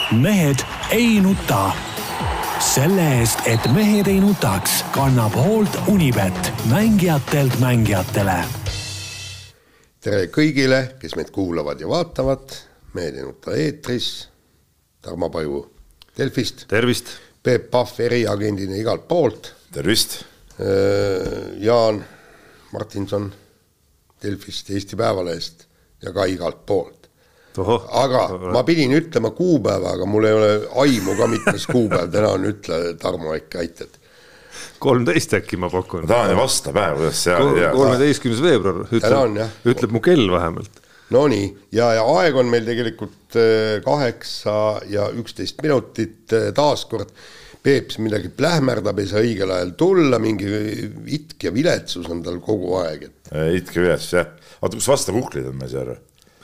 mehed ei nuta. Selle eest, et mehed ei nutaks, kannab hoolt Unibet, mängijatelt mängijatele. Tere kõigile, kes meid kuulavad ja vaatavad. Mehed ei nuta eetris. Tarmo Paju Delfist. Tervist. Peep Pahv eriagendina igalt poolt. Tervist. Jaan Martinson Delfist, Eesti Päevalehest ja ka igalt poolt. Aga ma pidin ütlema kuupäeva, aga mul ei ole aimu ka mitmes kuupäev. Täna on ütle, Tarmo, äkki aited. 13 äkki ma pakun. Tahan ja vasta päev. 13. veebruar ütleb mu kell vähemalt. No nii, ja aeg on meil tegelikult 8 ja 11 minutit taaskord. Peeps midagi plähmerdab, ei saa õigel ajal tulla, mingi itk ja viletsus on tal kogu aeg. Itk ja viletsus, jah. Oota, kus vasta kuklid on meil seal?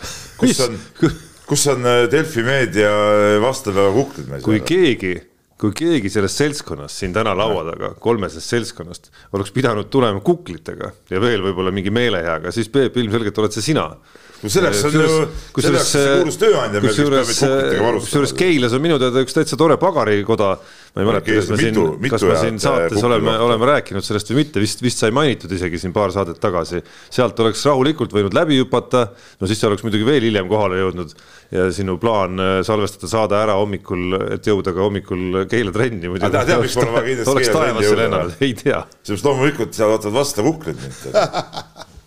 Kus on Delfi meedia vastapäeva kuklid meil seal? Kui keegi sellest seltskonnast siin täna laua taga, 3 seltskonnast, oleks pidanud tulema kuklitega ja veel võib-olla mingi meeleheaga, siis Peep, ilmselgelt oled see sina. Selleks on ju kuulus tööandja meil, kes peab meid kuklitega varustama. Kusjuures Keilas on minu teada üks täitsa tore pagarikoda. Ma ei mäleta, kas ma siin saates oleme rääkinud sellest või mitte, vist sai mainitud isegi siin paar saadet tagasi. Sealt oleks rahulikult võinud läbi hüpata, no siis see oleks muidugi veel hiljem kohale jõudnud ja sinu plaan salvestada saada ära hommikul, et jõuda ka hommikul Keila trenni. Oleks taevasse lennanud, ei tea. Seepärast loomulikult seal ootavad vasta kuklid nüüd.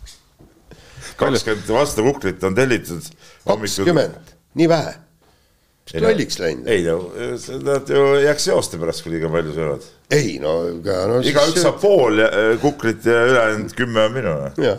20 vasta kuklit on tellitud. 20, nii vähe. Mis lolliks läinud? Ei, nad ju jääks jooste pärast, kui liiga palju söövad. Ei, no... Iga üks saab pool kuklit ja ülejäänud 10 on minu. Jah.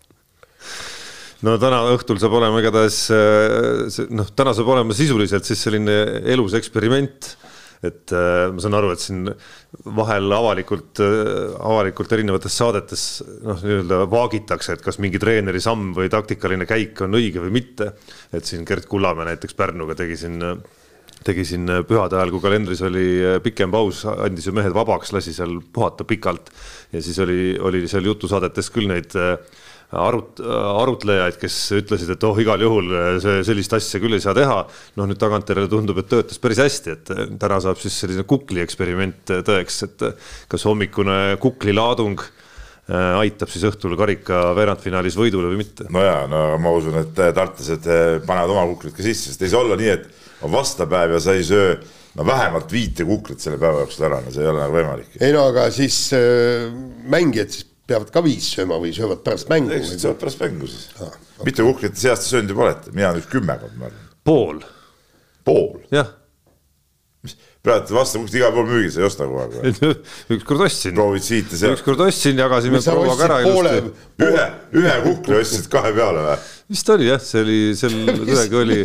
No täna õhtul saab olema igatahes, täna saab olema sisuliselt siis selline elus eksperiment, et ma saan aru, et siin vahel avalikult erinevates saadetes vaagitakse, et kas mingi treeneri samm või taktikaline käik on õige või mitte, et siin Gert Kullamäe näiteks Pärnuga tegi siin pühade ajal, kui kalendris oli pikem paus, andis ju mehed vabaks, lasi seal puhata pikalt ja siis oli seal jutusaadetes küll neid arutlejaid, kes ütlesid, et igal juhul sellist asja küll ei saa teha. Nüüd tagantjärele tundub, et töötas päris hästi, et täna saab siis selline kukli eksperiment tõeks, et kas hommikune kuklilaadung aitab siis õhtul karika veerandfinaalis võidule või mitte. No jaa, ma usun, et tartlased panevad oma kuklit ka sisse, sest ei saa olla nii, et on vastapäev ja sa ei söö vähemalt 5 kuklit selle päeva jooksul ära, see ei ole võimalik. Ei no, aga siis mängijad siis peavad ka 5 sööma või söövad pärast mängu? Söövad pärast mängu siis. Mitu kuklite seast söönud juba olete? Mina nüüd 10 kord, ma arvan. Pool? Jah. Praegu vasta kuklit iga pool müügis, ei osta kogu aeg. Ükskord ostsin. Proovid siit ja seal. Ükskord ostsin, jagasime prouaga ära ilusti. Ühe kukli ostsid 2 peale või? Vist oli jah, kuidagi oli.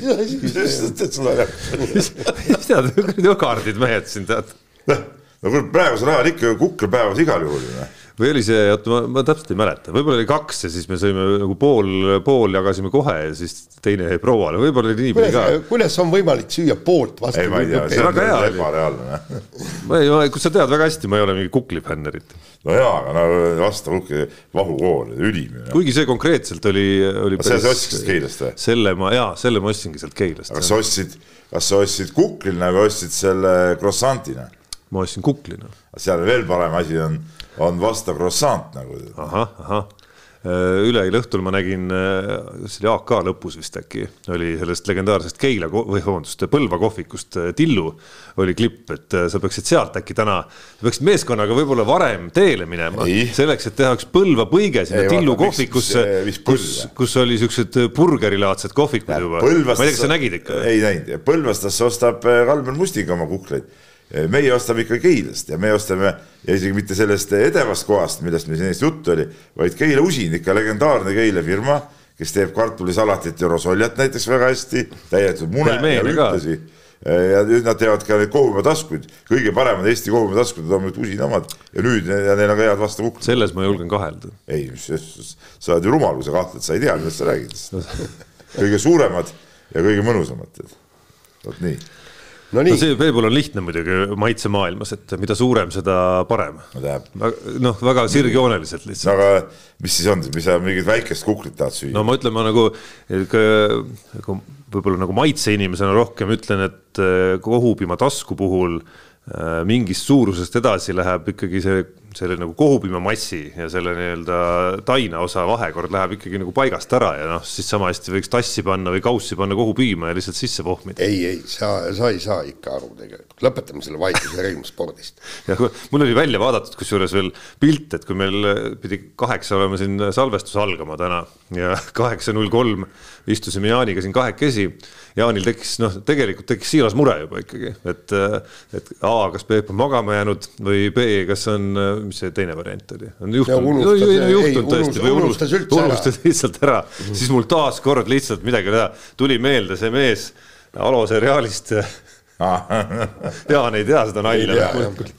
Mis tead, kaardid mehed siin tead. No praegusel ajal ikka kuklepäevas igal juhul. Või oli see, ma täpselt ei mäleta, võib-olla oli 2 ja siis me sõime nagu pool jagasime kohe ja siis teine jäi prouale, võib-olla oli nii palju ka. Kuidas on võimalik süüa poolt vastu? Ei, ma ei tea, see on ebareaalne. Kus sa tead väga hästi, ma ei ole mingi kuklifännerit. No jaa, aga vasta kukli vahukool, ülim. Kuigi see konkreetselt oli see ostsid Keilast või? Selle ma ostsingi sealt Keilast. Kas sa ostsid kuklina või ostsid selle krossantina? Ma ostsin kuklina. Seal veel parem asi on vasta croissant nagu. Aha. Üleeile õhtul ma nägin, see oli AK lõpus vist äkki, oli sellest legendaarsest Põlva kohvikust Tillu oli klipp, et sa peaksid sealt äkki täna, sa peaksid meeskonnaga võib-olla varem teele minema, selleks, et teha üks Põlva põige sinna Tillu kohvikusse, kus oli siuksed burgerilaadsed kohvikud juba. Ma ei tea, kas sa nägid ikka? Ei näinud. Põlvastas ostab Kalmer Mustiga oma kukleid. Meie ostame ikka Keilast ja me ostame ja isegi mitte sellest edevast kohast, millest meil siin jutt oli, vaid Keila Usin, ikka legendaarne Keila firma, kes teeb kartulisalatit ja rosoljat näiteks väga hästi, täidetud mune ja lühtasi. Ja nüüd nad teevad ka neid kohumetaskuid, kõige paremad Eesti kohumetaskud, nad on nüüd Usin omad ja nüüd neil on ka head vasta kuklid. Selles ma julgen kahelda. Ei, sa oled ju rumal, kui sa kahtled, sa ei tea, millest sa räägid. Kõige suuremad ja kõige mõnusamad. Vot nii. No see veebul on lihtne muidugi maitsemaailmas, et mida suurem, seda parem. No väga sirgjooneliselt lihtsalt. Aga mis siis on, mis sa mingid väikest kuklit tahad süüa? No ma ütlen, ma nagu võib-olla nagu maitse inimesena rohkem ütlen, et kohupima tasku puhul mingist suurusest edasi läheb ikkagi selle nagu kohupima massi ja selle nii-öelda taina osa vahekord läheb ikkagi nagu paigast ära ja siis sama hästi võiks tassi panna või kaussi panna kohupiima ja lihtsalt sisse pohmida. Ei, sa ei saa ikka aru tegelikult. Lõpetame selle vaidluse ringspordist. Ja mul oli välja vaadatud kusjuures veel pilt, et kui meil pidi 8 olema siin salvestus algama täna ja 8.03 istusime Jaaniga siin kahekesi. Jaanil tegelikult tekkis siiras mure juba ikkagi, et A, kas Peep on magama jäänud või B, kas on, mis see teine variant oli? On juhtunud tõesti või unustas lihtsalt ära. Siis mul taas kord lihtsalt midagi tuli meelde see mees Alo seriaalist. Jaan ei tea seda nalja.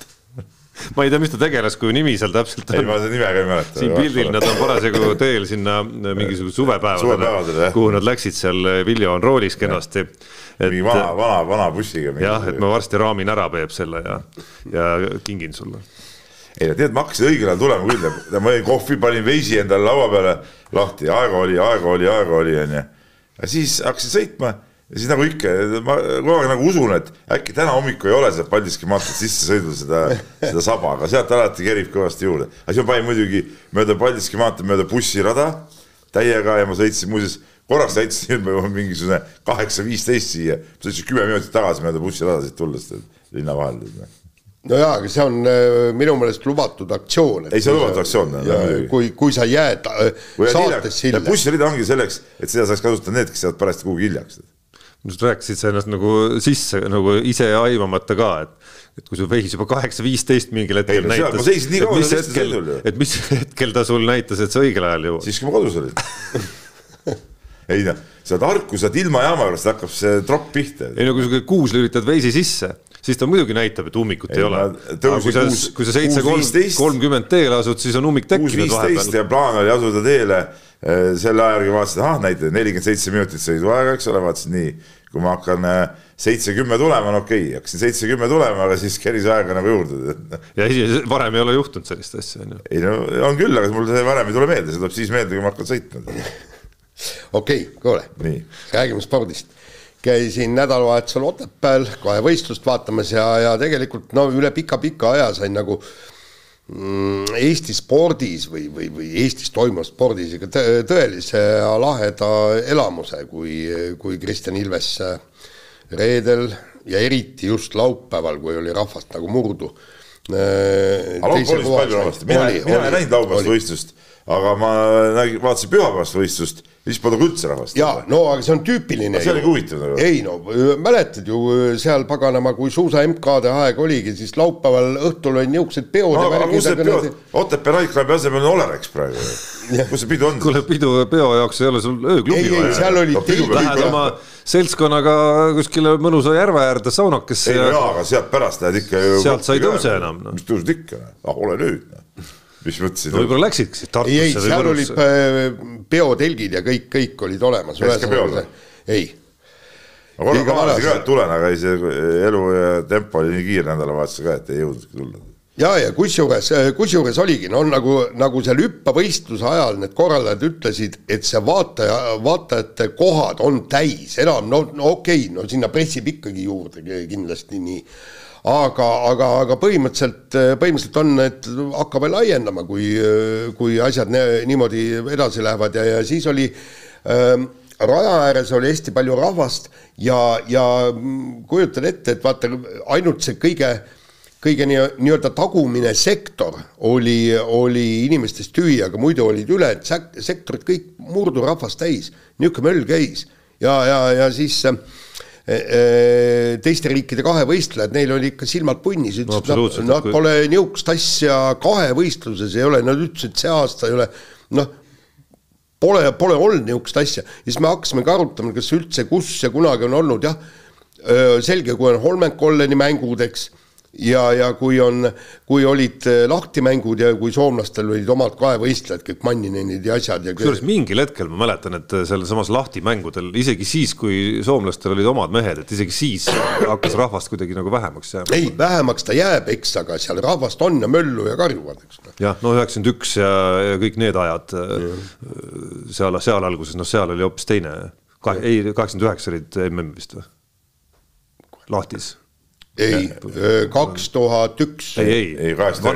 Ma ei tea, mis ta tegeles, kui nimi seal täpselt on. Ei, ma seda nimega ei mäleta. Siin pildil nad on parasjagu teel sinna mingisuguse suvepäevadele, kuhu nad läksid seal, Viljo on roolis kenasti. Mingi vana bussiga. Jah, et ma varsti raamin ära Peep selle ja kingin sulle. Ei, tead, ma hakkasin õigel ajal tulema küll. Ma kohvi panin veisi endale laua peale lahti. Aega oli. Ja siis hakkasin sõitma. Ja siis nagu ikka, ma kogu aeg nagu usun, et äkki täna hommiku ei ole seda Paldiski maantad sisse sõidul seda saba, aga sealt alati kerib kõvasti juurde. Aga siis ma panin muidugi mööda Paldiski maantad mööda bussirada täiega ja ma sõitsin muuseas, korraks sõitsin mingisugune 8.15 siia, ma sõitsin 10 minutit tagasi mööda bussirada siit tullest linna vahel. No jaa, aga see on minu meelest lubatud aktsioon. Ei, see on lubatud aktsioon. Kui sa jääd saates sille. Bussirida ongi selleks, et seda saaks kasutada need, kes saavad pärast kuhugi hiljaks. Rääkisid sa ennast nagu sisse nagu ise aimamata ka, et kui su veis juba 8.15 mingil hetkel näitas, et mis hetkel ta sul näitas, et see õigel ajal jõuab? Siis kui ma kodus olin. Ei, sa tarku saad ilma jaama juures, hakkab see tropp pihta. Ei, kui sa 6 lülitad veisi sisse, siis ta muidugi näitab, et ummikut ei ole. Kui sa 7.30 teele asud, siis on ummik tekkinud vahepeal. 6.15 ja plaan oli asuda teele selle ajargi vaatasin, näite 47 minutit sõidu aega, eks ole, vaatasin nii, kui ma hakkan 7.10 tulema, okei, hakkasin 7.10 tulema, aga siis keris aega nagu juurde. Ja varem ei ole juhtunud sellist asja. Ei, no on küll, aga mul see varem ei tule meelde, see tuleb siis meelde, kui ma hakkan sõitma. Okei, kuule, räägime spordist. Käisin nädalavahetusel Otepääl, 2 võistlust vaatamas ja tegelikult üle pika aja sain nagu Eesti spordis või Eestis toimuv spordis ikka tõelise laheda elamuse, kui Kristjan Ilves reedel ja eriti just laupäeval, kui oli rahvast nagu murdu. Laupäeval oli palju rahvast. Mina ei näinud laupäevast võistlust, aga ma vaatasin pühapäevast võistlust. Siis polnud üldse rahvast. Jaa, no aga see on tüüpiline. See oli huvitav. Ei, mäletad ju seal paganama, kui suusa MK-de aeg oligi, siis laupäeval õhtul oli niisugused peod. No, aga kus see peod? Otepää Raikklaabi asemel on Olereks praegu. Kus see pidu on? Kuule, peo jaoks ei ole sul ööklubi vaja. Ei, seal oli lähed oma seltskonnaga kuskile mõnusa järve äärde saunakesse. Ei, aga sealt pärast lähed ikka. Sealt sa ei tõuse enam. Mis tõused ikka? Ole nüüd. Mis mõtlesid? Võib-olla läksidki Tartusse. Ei, seal olid peotelgid ja kõik olid olemas. Käis ka peole? Ei. Ma korra kaarasi ka, et tulen, aga elu ja tempo oli nii kiir nädalavahetuse ka, et ei jõudnud tulla. Ja kusjuures oligi, nagu seal hüppavõistluse ajal need korraldajad ütlesid, et see vaatajate kohad on täis, enam, okei, sinna pressib ikkagi juurde kindlasti nii. Aga põhimõtteliselt on, et hakkab laiendama, kui asjad niimoodi edasi lähevad ja siis oli raja ääres oli hästi palju rahvast ja kujutad ette, et vaata ainult see kõige nii-öelda tagumine sektor oli inimestest tühi, aga muidu olid üle, et sektorid kõik murdu rahvast täis, niisugune möll käis ja siis teiste riikide 2 võistlejad, neil oli ikka silmad punnis, ütlesid, nad pole niisugust asja 2 võistluses ei ole, nad ütlesid, see aasta ei ole, pole olnud niisugust asja. Ja siis me hakkasime ka arutama, kas üldse kus ja kunagi on olnud, jah, selge, kui on Holmenkolleni mängud, eks, ja kui olid lahtimängud ja kui soomlastel olid omad kaevõistlejad, kõik Manninenid ja asjad. Kusjuures mingil hetkel ma mäletan, et seal samas lahtimängudel, isegi siis, kui soomlastel olid omad mehed, et isegi siis hakkas rahvast kuidagi nagu vähemaks jääma. Ei, vähemaks ta jääb, eks, aga seal rahvast on ja möllu ja karjuvad. Eks. Jah, no 91 ja kõik need ajad seal alguses, seal oli hoopis teine. 89 olid MM vist või? Lahtis. Ei, 2001. Ei,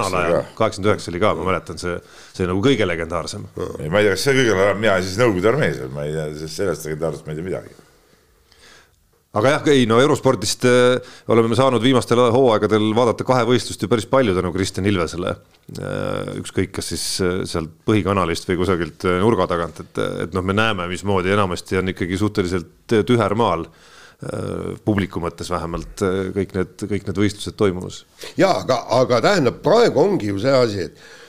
89 oli ka, ma mäletan, see nagu kõige legendaarsem. Ei, ma ei tea, kas see kõige mina siis Nõukogude armees, ma ei tea, sellest legendaarsest ma ei tea midagi. Aga jah, ei, no Eurospordist oleme saanud viimastel hooaegadel vaadata kahevõistlust ju päris palju tänu Kristjan Ilvesele. Ükskõik, kas siis sealt põhikanalist või kusagilt nurga tagant, et me näeme, mismoodi enamasti on ikkagi suhteliselt tüher maal publiku mõttes vähemalt kõik need võistlused toimumas. Jaa, aga tähendab, praegu ongi ju see asi,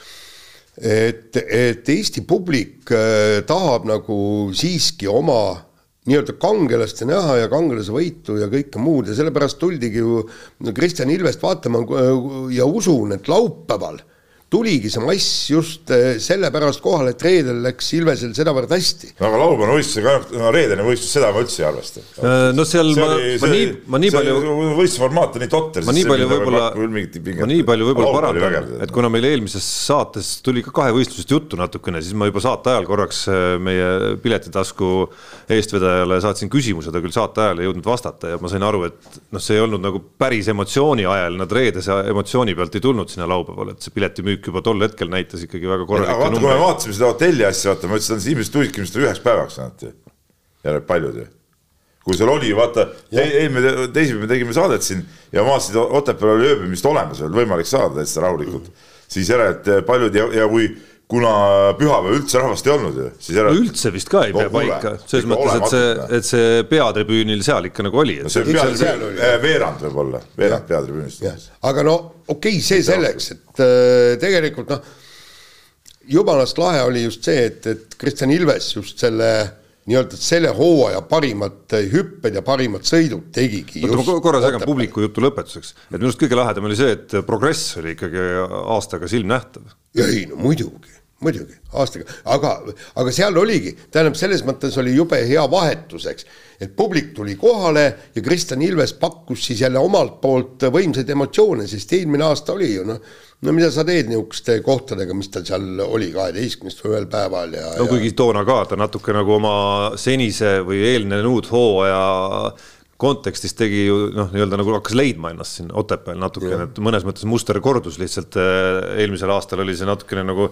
et Eesti publik tahab nagu siiski oma nii-öelda kangelaste näha ja kangelase võitu ja kõike muud ja sellepärast tuldigi ju Kristjan Ilvest vaatama ja usun, et laupäeval tuligi see mass just selle pärast kohal, et reedel läks Ilvesel sedavõrd hästi. No aga laupäevane võistlus, reedene võistlus, seda ma üldse ei arvesta. No seal ma nii palju võistlusformaat on nii totter. Ma nii palju võib-olla parandan, et kuna meil eelmises saates tuli ka kahevõistlusest juttu natukene, siis ma juba saate ajal korraks meie piletitasku eestvedajale saatsin küsimuse, ta küll saate ajal ei jõudnud vastata ja ma sain aru, et see ei olnud nagu päris emotsiooni ajal, nad reedese emotsiooni pealt ei tulnud sinna laupäeval, et see piletimüük juba tol hetkel näitas ikkagi väga korralikke numbreid. Kui me vaatasime seda hotelli asja, ma ütlesin, et inimesed tulidki üheks päevaks ja paljud. Kui seal oli, vaata, teisipäev me tegime saadet siin ja vaatasid Otepääl oli ööbimist olemas, oli võimalik saada täitsa rahulikult, siis järelt paljud ja kuna pühapäev üldse rahvast ei olnud, siis järelt... Üldse vist ka ei pea paika, selles mõttes, et see peatribüünil seal ikka nagu oli. See veerand võib olla, veerand peatribüünist. Aga okei, see selleks, et tegelikult jumalast lahe oli just see, et Kristjan Ilves just selle hooaja parimad hüpped ja parimad sõidud tegigi. Ma korra sägan publiku jutu lõpetuseks, et minust kõige lahedam oli see, et progress oli ikkagi aastaga silmnähtav. Ei, no muidugi, aastaga, aga seal oligi, tähendab selles mõttes oli jube hea vahetuseks, et publik tuli kohale ja Kristjan Ilves pakkus siis jälle omalt poolt võimsaid emotsioone, sest eelmine aasta oli ju, no mida sa teed niisuguste kohtadega, mis tal seal oli 12 või ühel päeval ja... No kuigi toona ka ta natuke nagu oma senise või eelnenud hooaja kontekstis tegi ju, nii-öelda nagu hakkas leidma ennast siin Otepääl natukene, et mõnes mõttes muster kordus lihtsalt eelmisel aastal oli see natukene nagu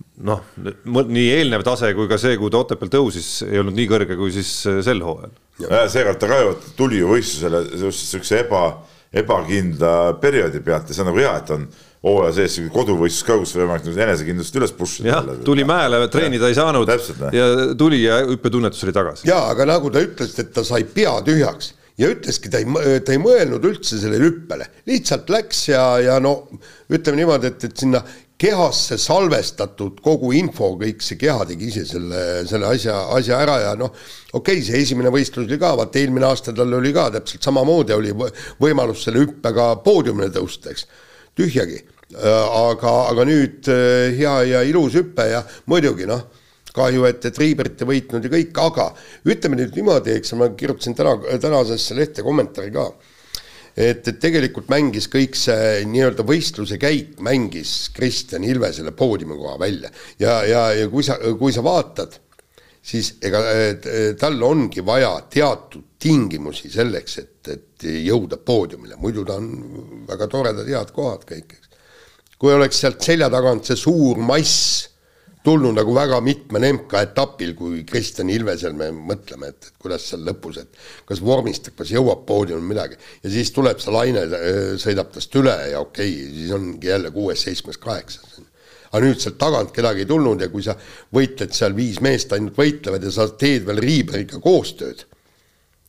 nii eelnev tase kui ka see, kui ta Otepääl tõusis, ei olnud nii kõrge kui siis sel hooajal. Seekord ta ka ju tuli ju võistlusele sellise ebakindla perioodi pealt ja see on nagu hea, et on hooaja sees koduvõistlus ka, kus võimalik enesekindlust üles pushida. Jah, tuli mäele, treenida ei saanud ja tuli ja hüppetunnetus oli tagasi. Jaa, aga nagu ta ütles, et ta sai pea tühjaks ja ütleski, ta ei mõelnud üldse selle hüppele. Lihtsalt läks ja ütleme niimoodi, et sinna kehasse salvestatud kogu info, kõik see keha tegi ise selle asja ära ja okei, see esimene võistlus oli ka, vaat eelmine aasta tal oli ka täpselt samamoodi oli võimalus selle hüppega poodiumile tõusta, eks, tühjagi. Aga nüüd hea ja ilus hüppe ja muidugi kahju, et Riibert ei võitnud ja kõik, aga ütleme nüüd niimoodi, eks ma kirjutasin tänasesse lehte kommentaari ka, et tegelikult mängis kõik see nii-öelda võistluse käik, mängis Kristjan Ilvesele poodiumi koha välja ja kui sa vaatad, siis ega tal ongi vaja teatud tingimusi selleks, et jõuda poodiumile, muidu ta on väga toredad head kohad kõik. Kui oleks sealt selja tagant see suur mass tulnud nagu väga mitme MK etapil, kui Kristjan Ilvesel me mõtleme, et kuidas seal lõpus, et kas vormistab, kas jõuab poodium midagi. Ja siis tuleb see laine, sõidab tast üle ja okei, siis ongi jälle 6, 7, 8. Aga nüüd sealt tagant kedagi ei tulnud ja kui sa võitled seal 5 meest ainult võitlevad ja sa teed veel Riiberiga koostööd,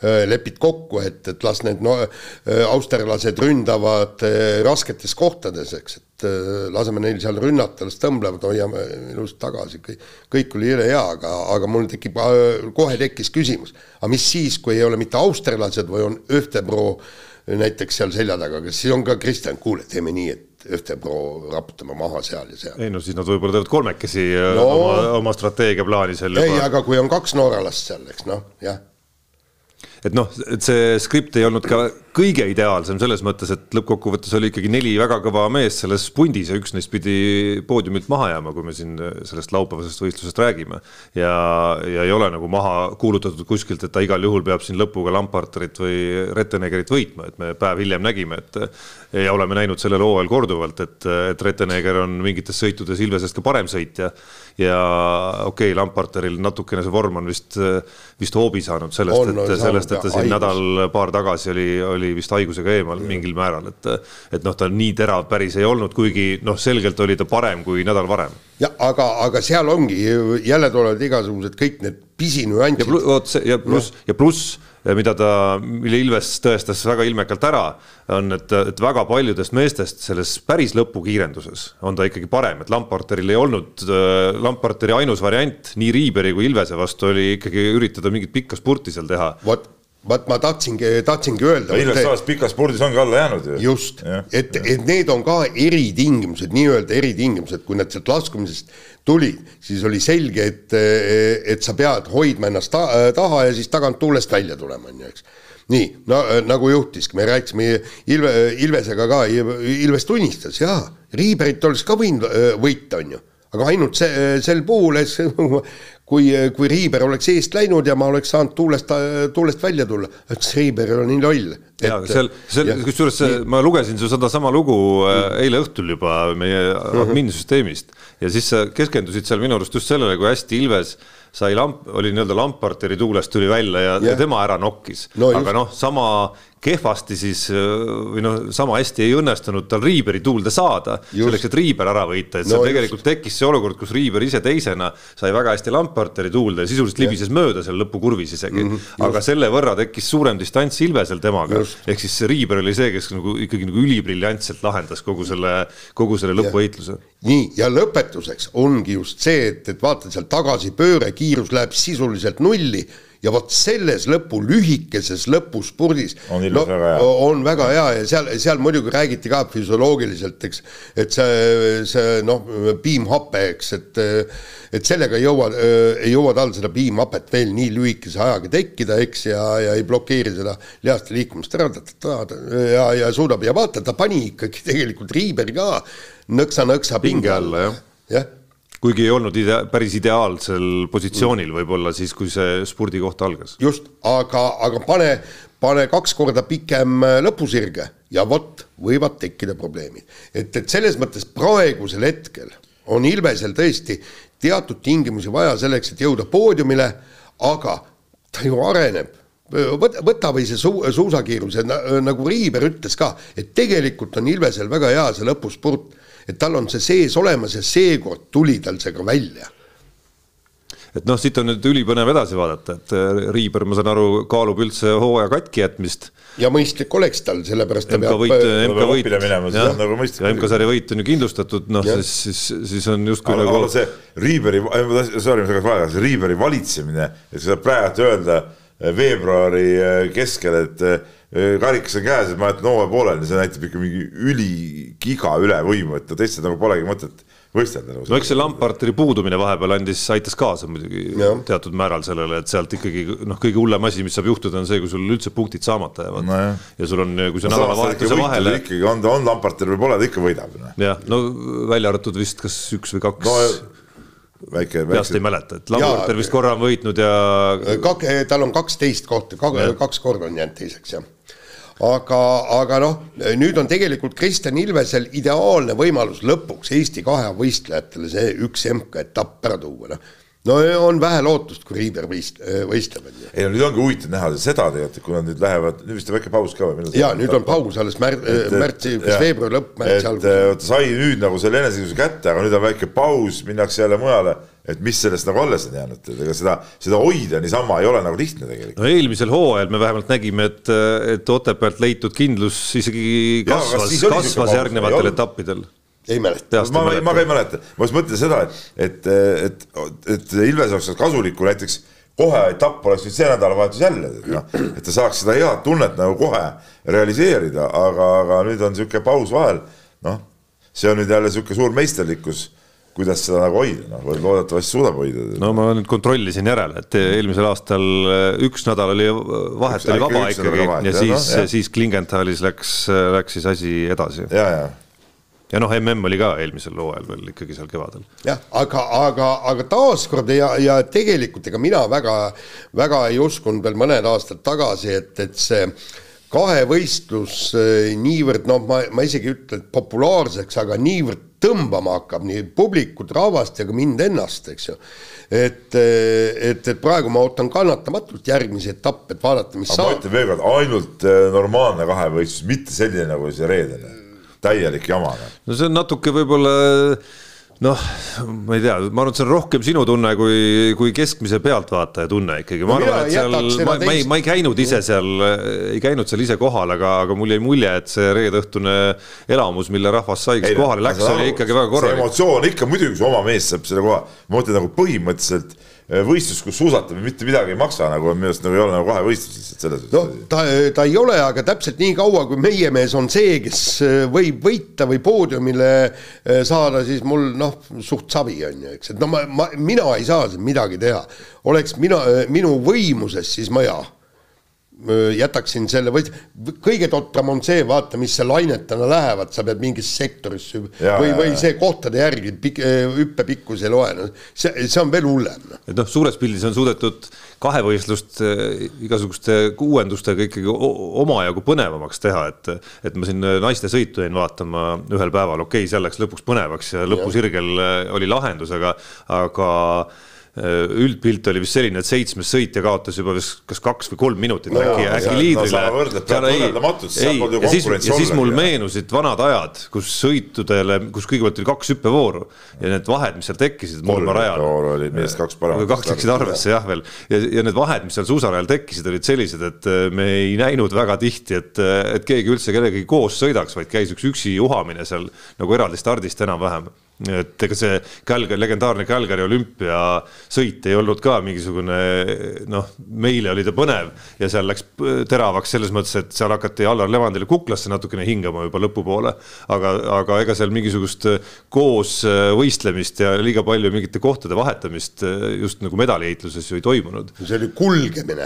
lepid kokku, et las need austerlased ründavad rasketes kohtades, eks, et laseme neil seal rünnata, las tõmblevad, hoiame ilust tagasi, kõik oli jõle hea, aga mul kohe tekkis küsimus, aga mis siis, kui ei ole mitte austerlased või on Öftebro näiteks seal selja taga, kas siis on ka Kristjan, kuule, teeme nii, et Öftebro raputame maha seal ja seal. Ei no siis nad võib-olla teevad kolmekesi oma strateegiaplaani seal juba. Ei, aga kui on 2 nooralast seal, eks jah. Et et see skript ei olnud ka kõige ideaalsem selles mõttes, et lõppkokkuvõttes oli ikkagi 4 väga kõva mees selles pundis ja üks neist pidi poodiumilt maha jääma, kui me siin sellest laupäevasest võistlusest räägime. Ja ei ole nagu maha kuulutatud kuskilt, et ta igal juhul peab siin lõpuga Lamparterit või Rettenegerit võitma, et me päev hiljem nägime, ja oleme näinud sellel hooajal korduvalt, et Retteneger on mingites sõitudes Ilvesest ka parem sõitja ja okei, Lamparteril natukene see vorm on vist hoobi saanud sellest, et ta siin nädal-paar tagasi oli vist haigusega eemal mingil määral, et ta nii terav päris ei olnud, kuigi selgelt oli ta parem kui nädal varem. Ja, aga seal ongi, jälle tulevad igasugused kõik need pisinüantsid. Ja pluss, mille Ilves tõestas väga ilmekalt ära, on, et väga paljudest meestest selles päris lõpukiirenduses on ta ikkagi parem, et Lamparteril ei olnud, Lamparteri ainus variant nii Riiberi kui Ilvese vastu oli ikkagi üritada mingit pikka spurti seal teha. Vaat ma tahtsingi öelda. Ilves salas pikas spurdis ongi alla jäänud. Just, et need on ka eritingimused, nii-öelda eritingimused, kui nad sealt laskumisest tulid, siis oli selge, et sa pead hoidma ennast taha ja siis tagant tuulest välja tulema, eks. Nii, nagu juhtiski, me rääkisime Ilvesega ka, Ilves tunnistas, Riiberit oleks ka võita, on ju, aga ainult sel puhul, kui Riiber oleks eest läinud ja ma oleks saanud tuulest välja tulla, et Riiber on nii loll. Kusjuures ma lugesin su seda sama lugu eile õhtul juba meie adminsüsteemist ja siis sa keskendusid seal minu arust just sellele, kui hästi Ilves oli nii-öelda Lamparteri tuulest tuli välja ja tema ära nokkis. Aga sama kehvasti siis, või sama hästi ei õnnestunud tal Riiberi tuulde saada, selleks, et Riiber ära võita. Et see tegelikult tekkis see olukord, kus Riiber ise teisena sai väga hästi Lamparteri tuulde ja sisuliselt libises mööda seal lõpukurvis isegi. Aga selle võrra tekkis suurem distants Ilvesel temaga. Ehk siis Riiber oli see, kes ikkagi ülibriljantselt lahendas kogu selle lõpuvõitluse. Nii, ja lõpetuseks ongi just see, et vaata seal tagasi pööre, kiirus läheb sisuliselt nulli ja võt selles lühikeses lõpuspurdis on väga hea ja seal muidugi räägiti ka füsioloogiliselt, eks, et see piimhape, eks, et sellega ei jõua tal seda piimhapet veel nii lühikese ajaga tekkida, eks, ja ei blokeeri seda lihaste liikumist ära ja suudab ja vaata, ta pani ikkagi tegelikult Riiberi ka nõksa pinge alla, jah. Kuigi ei olnud päris ideaalsel positsioonil võib-olla siis, kui see spurdi koht algas. Just, aga pane 2 korda pikem lõpusirge ja võivad tekkida probleemid. Et selles mõttes praegusel hetkel on Ilvesel tõesti teatud tingimusi vaja selleks, et jõuda poodiumile, aga ta ju areneb. Võta või see suusakiirus, nagu Riiber ütles ka, et tegelikult on Ilvesel väga hea see lõpuspurt, et tal on see sees olemas ja seekord tuli tal see ka välja. Et siit on nüüd ülipõnev edasi vaadata, et Riiber, ma saan aru, kaalub üldse hooaja katki jätmist. Ja mõistlik oleks tal, sellepärast ta peab õppile minema, see on nagu mõistlik. Ja MK-sarja võit on ju kindlustatud, siis on just kui nagu... see Riiberi valitsemine, et sa praegu öelda veebruari keskel, et karikas on käes, et ma jätan hooaja pooleli, see näitab ikka mingi üligiga ülevõimu, et teised nagu polegi mõtet võistelda. No eks see Lamparteri puudumine vahepeal aitas kaasa muidugi teatud määral sellele, et sealt ikkagi kõige hullem asi, mis saab juhtuda, on see, kui sul üldse punktid saamata jäävad. Ja sul on, kui see nädalavahetuse vahele... On Lamparteri või pole, ta ikka võidab. Jah, välja arvatud vist kas 1 või 2... Peast ei mäleta, et Lamparter vist korra on võitnud ja... Tal on 12 kohta, 2 korda on jäänud teiseks, jah. Aga nüüd on tegelikult Kristjan Ilvesel ideaalne võimalus lõpuks Eesti 2 võistlejatele see 1 MK-etapp ära tuua. On vähe lootust, kui Riiber võistleb. Ei, nüüd ongi huvitav näha seda tegelikult, kui nad nüüd lähevad, nüüd vist on väike paus ka või? Jaa, nüüd on paus alles märtsi, veebruari lõpp. Sai nüüd nagu selle eneseküsuse kätte, aga nüüd on väike paus, minnakse jälle mujale. et mis sellest nagu alles on jäänud, ega seda hoida niisama ei ole nagu lihtne tegelikult. No eelmisel hooajal me vähemalt nägime, et Otepäält leitud kindlus isegi kasvas järgnevatel etappidel. Ei mäleta. Ma ka ei mäleta. Ma mõtlen seda, et Ilves oleks kasulikku näiteks kohe etapp oleks nüüd see nädalavahetus jälle, et ta saaks seda head tunnet nagu kohe realiseerida, aga nüüd on niisugune paus vahel, see on nüüd jälle niisugune suur meisterlikkus, kuidas seda nagu hoida, loodetavasti suudab hoida. No ma nüüd kontrollisin järele, et eelmisel aastal üks nädal oli vahet oli vaba ikkagi ja siis Klingenthalis läks siis asi edasi. Ja MM oli ka eelmisel hooajal veel ikkagi seal kevadel. Jah, aga taaskord ja tegelikult ega mina väga ei uskunud veel mõned aastad tagasi, et see kahevõistlus niivõrd, ma isegi ütlen populaarseks, aga niivõrd tõmbama hakkab nii publikut, rahvast ja ka mind ennast, eks ju. Et praegu ma ootan kannatamatult järgmisi etappe, et vaadata, mis saab. Ma ütlen veel kord, ainult normaalne kahevõistlus, mitte selline nagu see reedene. Täielik jamane. No see on natuke võib-olla, ma ei tea, ma arvan, et see on rohkem sinu tunne kui keskmise pealtvaataja tunne ikkagi. Ma arvan, et seal, ma ei käinud ise seal ise kohal, aga mul jäi mulje, et see reedõhtune elamus, mille rahvas sai, kes kohale läks, oli ikkagi väga korralik. See emotsioon ikka muidugi, kui oma mees saab selle koha. Ma mõtlen nagu põhimõtteliselt võistlus, kus suusatab ja mitte midagi ei maksa, nagu minu arust nagu ei ole nagu kahe võistlus. Ta ei ole, aga täpselt nii kaua, kui meie mees on see, kes võib võita või poodiumile saada, siis mul suht savi on ju, eks. Mina ei saa midagi teha. Oleks minu võimuses, siis ma jätaksin selle kõige totram on see, vaata, mis see lainetana lähevad, sa pead mingis sektoris või see kohtade järgi hüppepikkus ei loe. See on veel hullem. Et suures pildis on suudetud kahevõistlust igasuguste uuendustega ikkagi omajagu põnevamaks teha, et ma siin naiste sõitu jäin vaatama ühel päeval, seal läks lõpuks põnevaks ja lõpusirgel oli lahendus, aga üldpilt oli vist selline, et 7 sõitja kaotas juba kas 2 või 3 minutit äkki liidrile. Ja siis mul meenusid vanad ajad, kus sõitudele, kus kõigepealt oli 2 hüppevooru ja need vahed, mis seal tekkisid moolmarajal. Kaks läksid arvesse jah veel. Ja need vahed, mis seal suusarajal tekkisid, olid sellised, et me ei näinud väga tihti, et keegi üldse kellegagi koos sõidaks, vaid käis üks üksi juhamine seal nagu eraldi stardist enam vähem. Et ega see legendaarne Calgary olümpia sõit ei olnud ka mingisugune, meile oli ta põnev ja seal läks teravaks selles mõttes, et seal hakati Allar Levandile kuklasse natukene hingama juba lõpupoole, aga ega seal mingisugust koos võistlemist ja liiga palju mingite kohtade vahetamist just nagu medalieitluses ju ei toimunud. See oli kulgemine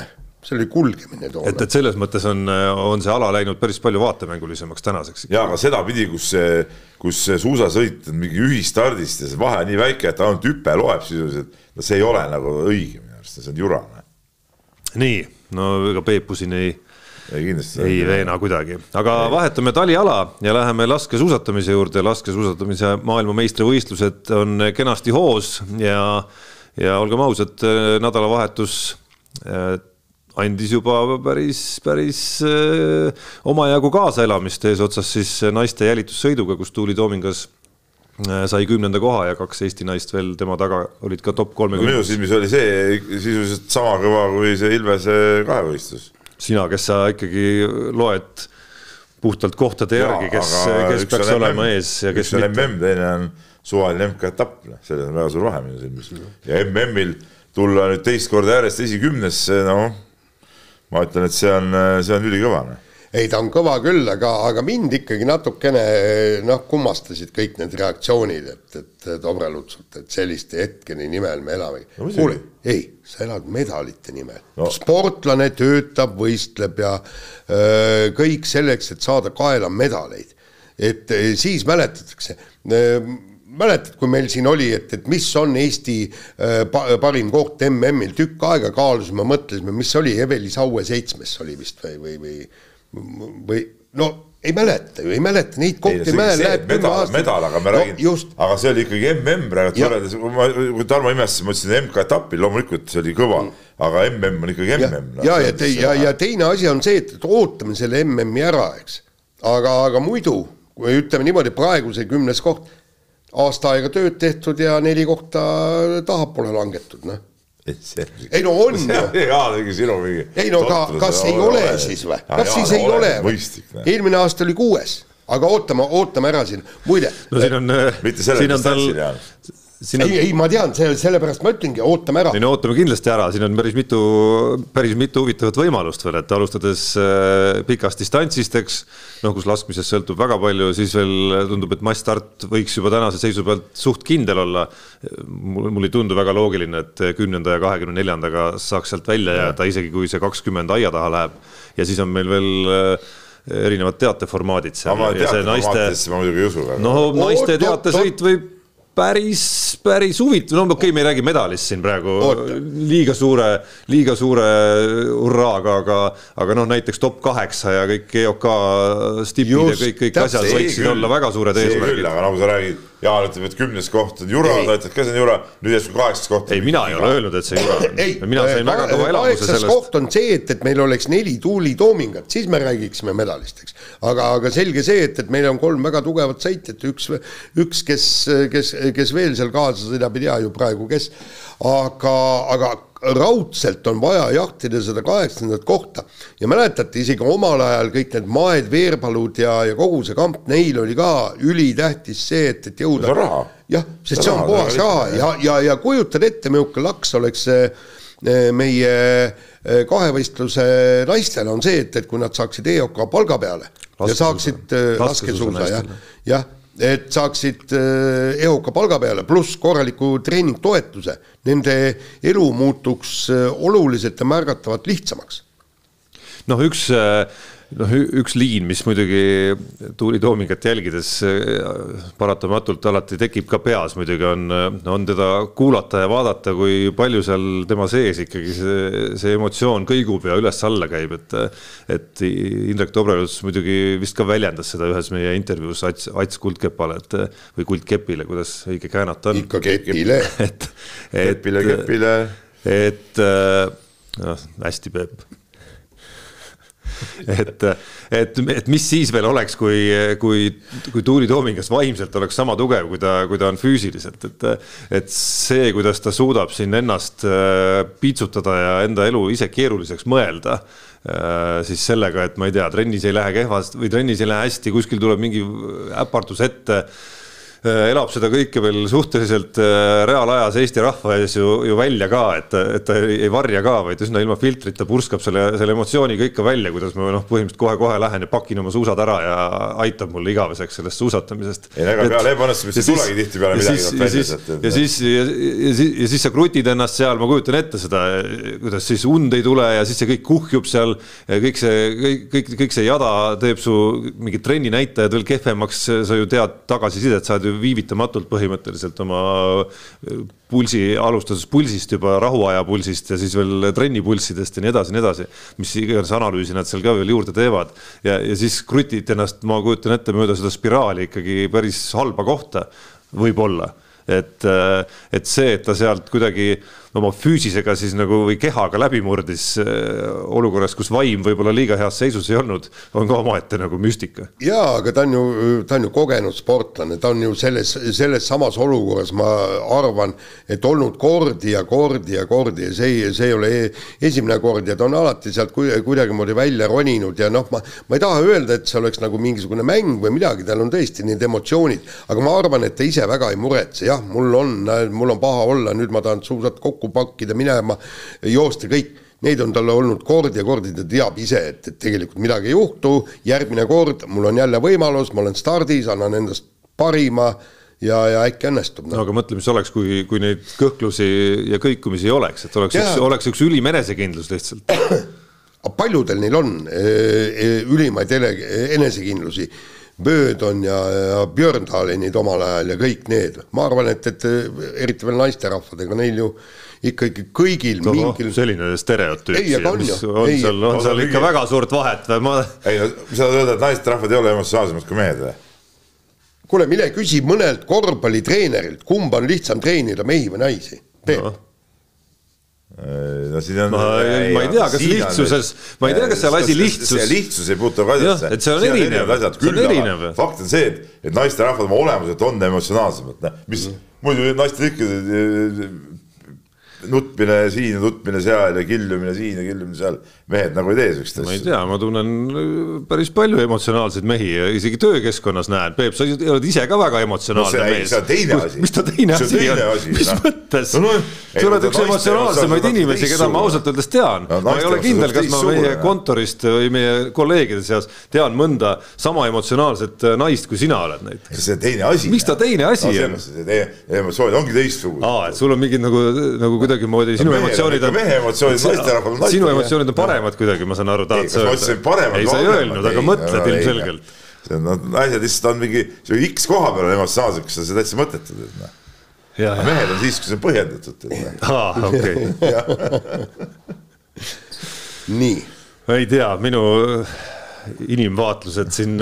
toona. Et selles mõttes on see ala läinud päris palju vaatemängulisemaks tänaseks. Ja, aga seda pidi, kus suusasõit on mingi ühistardist ja see vahe nii väike, et ainult hüppe loeb sisuliselt, see ei ole nagu õige minu arust, see on jurane. Nii, ega Peepu siin ei veena kuidagi. Aga vahetame taliala ja läheme laskesuusatamise juurde. Laskesuusatamise maailmameistrivõistlused on kenasti hoos ja olgem ausad, nädalavahetus andis juba päris omajagu kaasaelamist ees otsas siis naiste jälitussõiduga, kus Tuuli Toomingas sai 10. koha ja 2 Eesti naist veel tema taga olid ka top 30. Minu silmis oli see sisuliselt sama kõva kui see Ilvese kahevõistlus. Sina, kes sa ikkagi loed puhtalt kohtade järgi, kes peaks olema ees ja kes mitte. MM, teine on suvaline MK-etapp, selles on väga suur vahe minu silmis. Ja MM-il tulla nüüd teist korda järjest esikümnesse, ma ütlen, et see on ülikõva. Ei, ta on kõva küll, aga mind ikkagi natukene kummastasid kõik need reaktsioonid, et Dobrelutsult, et selliste hetkeni nimel me elame. Kuule, ei, sa elad medalite nimel. Sportlane töötab, võistleb ja kõik selleks, et saada kaela medaleid. Et siis mäletatakse... Mäletad, kui meil siin oli, et mis on Eesti parim koht MM-il, tükk aega kaalusime, mõtlesime, mis oli Evelis Aue 7 oli vist või ei mäleta neid kohti. Medal, aga me räägin, aga see oli ikkagi MM praegu, kui Tarmo imestas, ma ütlesin MK-etapil, loomulikult see oli kõva, aga MM on ikkagi MM. Ja teine asi on see, et ootame selle MM-i ära, eks. Aga muidu, kui ütleme niimoodi praegu see 10. koht, aasta aega tööd tehtud ja 4 kohta tahapoole langetud, noh. Ei no on ju. Ei no kas ei ole siis või? Kas siis ei ole või? Eelmine aasta oli 6, aga ootame ära siin. Muide. No siin on, siin on tal... Ei, ma tean, sellepärast ma ütlengi, ootame ära. No ootame kindlasti ära, siin on päris mitu huvitavat võimalust veel, et alustades pikast distantsist, eks, kus laskmisest sõltub väga palju, siis veel tundub, et massstart võiks juba tänase seisu pealt suht kindel olla. Mul ei tundu väga loogiline, et 10. ja 24. saaks sealt välja jääda, isegi kui see 20 aia taha läheb. Ja siis on meil veel erinevad teateformaadid seal. Aga teateformaatidesse ma muidugi ei usu. No naiste teatesõit võib päris huvitav, no okei, me ei räägi medalist siin praegu liiga suure hurraaga, aga näiteks top 8 ja kõik EOK stipid ja kõik asjad võiksid olla väga suured eesmärgid. Aga nagu sa räägid, Jaan ütleb, et 10. koht on jura, ta ütleb, kes on jura, nüüd järsku 8. koht. Ei, mina ei ole öelnud, et see jura on. Mina sain väga kõva elamuse sellest. 8. koht on see, et meil oleks 4 Tuuli Toomingat, siis me räägiksime medalisteks. Aga selge see, et meil on 3 väga tugevat sõitjat, üks kes veel seal kaasa sõidab, ei tea ju praegu, kes. Aga raudselt on vaja jahtida seda 8. kohta ja mäletate isegi omal ajal kõik need Maed, Veerpalud ja kogu see kamp, neil oli ka ülitähtis see, et jõuda. Raha. Jah, sest see on puhas raha ja kujutad ette, milline laks oleks meie kahevõistluse naistel on see, et kui nad saaksid EOK palga peale ja saaksid laskesuusa, jah, et saaksid EOK palga peale pluss korraliku treeningtoetuse, nende elu muutuks oluliselt ja märgatavalt lihtsamaks. Üks liin, mis muidugi Tuuli Toomingat jälgides paratamatult alati tekib ka peas muidugi on teda kuulata ja vaadata, kui palju seal tema sees ikkagi see emotsioon kõigub ja üles-alla käib, et Indrek Tobrelus muidugi vist ka väljendas seda ühes meie intervjuus Ats Kuldkepale või Kuldkepile, kuidas õige käänata on. Ikka Kepile. Kepile. Et hästi Peep. Et mis siis veel oleks, kui Tuuli Toomingas vaimselt oleks sama tugev, kui ta on füüsiliselt, et see, kuidas ta suudab siin ennast pitsutada ja enda elu ise keeruliseks mõelda, siis sellega, et ma ei tea, trennis ei lähe kehvast või trennis ei lähe hästi, kuskil tuleb mingi äpartus ette, elab seda kõike veel suhteliselt reaalajas Eesti rahva ees ju välja ka, et ta ei varja ka, vaid üsna ilma filtrita purskab selle emotsiooni kõike välja, kuidas ma põhimõtteliselt kohe lähen ja pakin oma suusad ära ja aitab mulle igaveseks sellest suusatamisest. Ei, ega peale ebaõnnestumist ei tulegi tihti peale midagi. Ja siis sa krutid ennast seal, ma kujutan ette seda, kuidas siis und ei tule ja siis see kõik kuhjub seal, kõik see jada teeb su mingid trenni näitajad veel kehvemaks, sa ju tead tagasisidet, saad ju viivitamatult põhimõtteliselt oma alustatus pulsist juba rahuaja pulsist ja siis veel trennipulssidest ja nii edasi, mis iganes analüüsi nad seal ka veel juurde teevad ja siis krutid ennast, ma kujutan ette mööda seda spiraali ikkagi päris halba kohta võib-olla, et see, et ta sealt kuidagi oma füüsisega siis nagu või kehaga läbimurdis olukorras, kus vaim võib-olla liiga heas seisus ei olnud, on ka omaette nagu müstika. Jaa, aga ta on ju kogenud sportlane, ta on ju selles samas olukorras, ma arvan, et olnud kordi ja see ei ole esimene kord ja ta on alati sealt kuidagi moodi välja roninud ja ma ei taha öelda, et see oleks nagu mingisugune mäng või midagi, tal on tõesti need emotsioonid, aga ma arvan, et ta ise väga ei muretse, jah, mul on paha olla, nüüd ma tahan suusad kokku pakkida, minema, joosta kõik. Neid on talle olnud kord ja ta teab ise, et tegelikult midagi ei juhtu, järgmine kord, mul on jälle võimalus, ma olen stardis, annan endast parima ja äkki õnnestub. No, aga mõtle, mis oleks, kui neid kõhklusi ja kõikumisi ei oleks, et oleks üks ülim enesekindlus lihtsalt. Paljudel neil on ülimaid enesekindlusi. Böödon ja Björndalenid omal ajal ja kõik need. Ma arvan, et eriti veel naisterahvadega neil ju ikkagi kõigil mingil... Selline stereotüüp, on seal ikka väga suurt vahet. Ei, mis sa öelda, et naisterahvad ei ole emotsionaalsemad kui mehed või? Kuule, mine küsi mõnelt korvpallitreenerilt, kumb on lihtsam treenida mehi või naisi? Peep. No, on, ma ei tea, kas lihtsuses, ma ei tea, kas seal asi lihtsus. Lihtsus ei puutu asjasse. Et see on erinev. Fakt on see, et naiste rahvad oma olemuselt on emotsionaalsemad, mis muidu naiste ikka nutmine siin ja nutmine seal ja killumine siin ja killumine seal. Mehed nagu ei tee sellist asja. Ma ei tea, ma tunnen päris palju emotsionaalseid mehi ja isegi töökeskkonnas näen. Peep, sa oled ise ka väga emotsionaalne mees. See on teine asi. Mis ta teine asi on? Mis mõttes? Sa oled üks emotsionaalsemaid inimesi, keda ma ausalt öeldes tean. Ma ei ole kindel, kas ma meie kontorist või meie kolleegide seas tean mõnda sama emotsionaalset naist, kui sina oled neid. See on teine asi. Miks ta teine asi on? Emotsioonid ongi teistsugused. Et sul on mingid nagu kuidagi moodi sinu emotsioonid on sinu emotsioonid on paremad kuidagi, ma saan aru, tahad sa öelda. Ei sa ei öelnud, aga mõtled ilmselgelt. Asjad lihtsalt on mingi X koha peal on emotsionaalsed, kus sa seda täitsa mõtletad. Mehed on siis, kui see on põhjendatud. Okei. Nii. Ei tea, minu inimvaatlused siin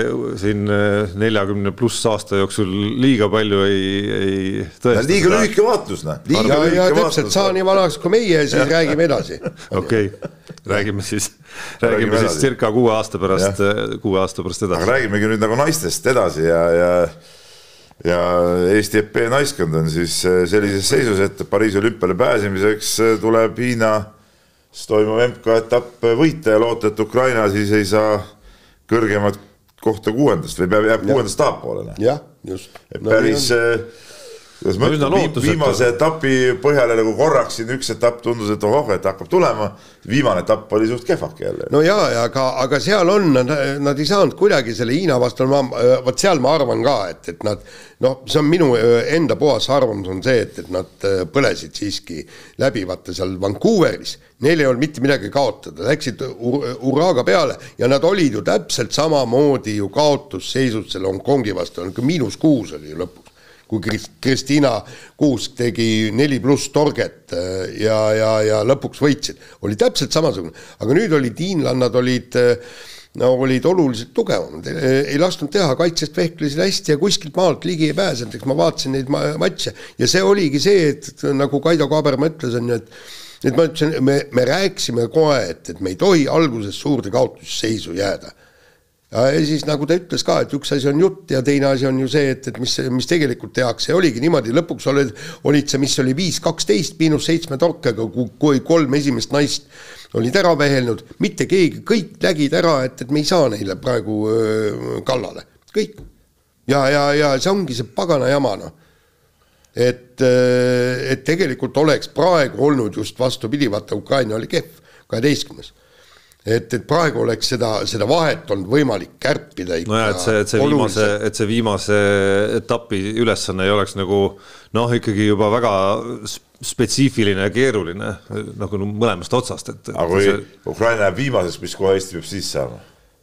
40 pluss aasta jooksul liiga palju ei tõesta. Liiga lühike vaatlus. Ja täpselt saa nii vanaks kui meie, siis räägime edasi. Okei, räägime siis circa 6 aasta pärast edasi. Aga räägimegi nüüd nagu naistest edasi ja Eesti EP naiskond on siis sellises seisus, et Pariisi olümpiale pääsemiseks tuleb Hiina toimub MK-etapp võita ja loota, et Ukraina siis ei saa kõrgemat kohta 6. või jääb 6. taappoolele. Jah, just. Päris viimase etapi põhjale nagu korraks siin üks etapp tundus, et et hakkab tulema. Viimane etapp oli suht kehvak jälle. No jaa, aga seal on, nad ei saanud kuidagi selle Hiina vastu, võt seal ma arvan ka, et nad, see on minu enda puhas arvamus on see, et nad põlesid siiski läbi vaata seal Vancouveris. Neil ei olnud mitte midagi kaotada, läksid uraaga peale ja nad olid ju täpselt samamoodi ju kaotusseisus selle Hongkongi vastu, -6 oli ju lõpuks. Kui Kristina Kuusk tegi 4+ torget ja lõpuks võitsid. Oli täpselt samasugune. Aga nüüd olid hiinlannad olid oluliselt tugevamad. Ei lastud teha, kaitsest vehklesid hästi ja kuskilt maalt ligi ei pääsenud. Eks ma vaatasin neid matše. Ja see oligi see, et nagu Kaido Kaaberma ütles, et ma ütlesin, me rääksime kohe, et me ei tohi alguses suurde kaotusseisu jääda. Ja siis nagu ta ütles ka, et üks asi on jutt ja teine asi on ju see, et mis tegelikult tehakse. Ja oligi niimoodi, lõpuks olid see, mis oli 5-12 -7 torkega, kui 3 esimest naist olid ära vehelnud. Mitte keegi, kõik lägid ära, et me ei saa neile praegu kallale. Kõik. Ja see ongi see pagana jama. Et tegelikult oleks praegu olnud just vastupidi, vaata Ukraina oli kehv, 12. Et praegu oleks seda vahet on võimalik kärpida ikka. No ja, et see viimase etapi ülesanne ei oleks nagu ikkagi juba väga spetsiifiline ja keeruline nagu mõlemast otsast. Aga kui Ukraina jääb viimaseks, mis kohe Eesti peab siis saama?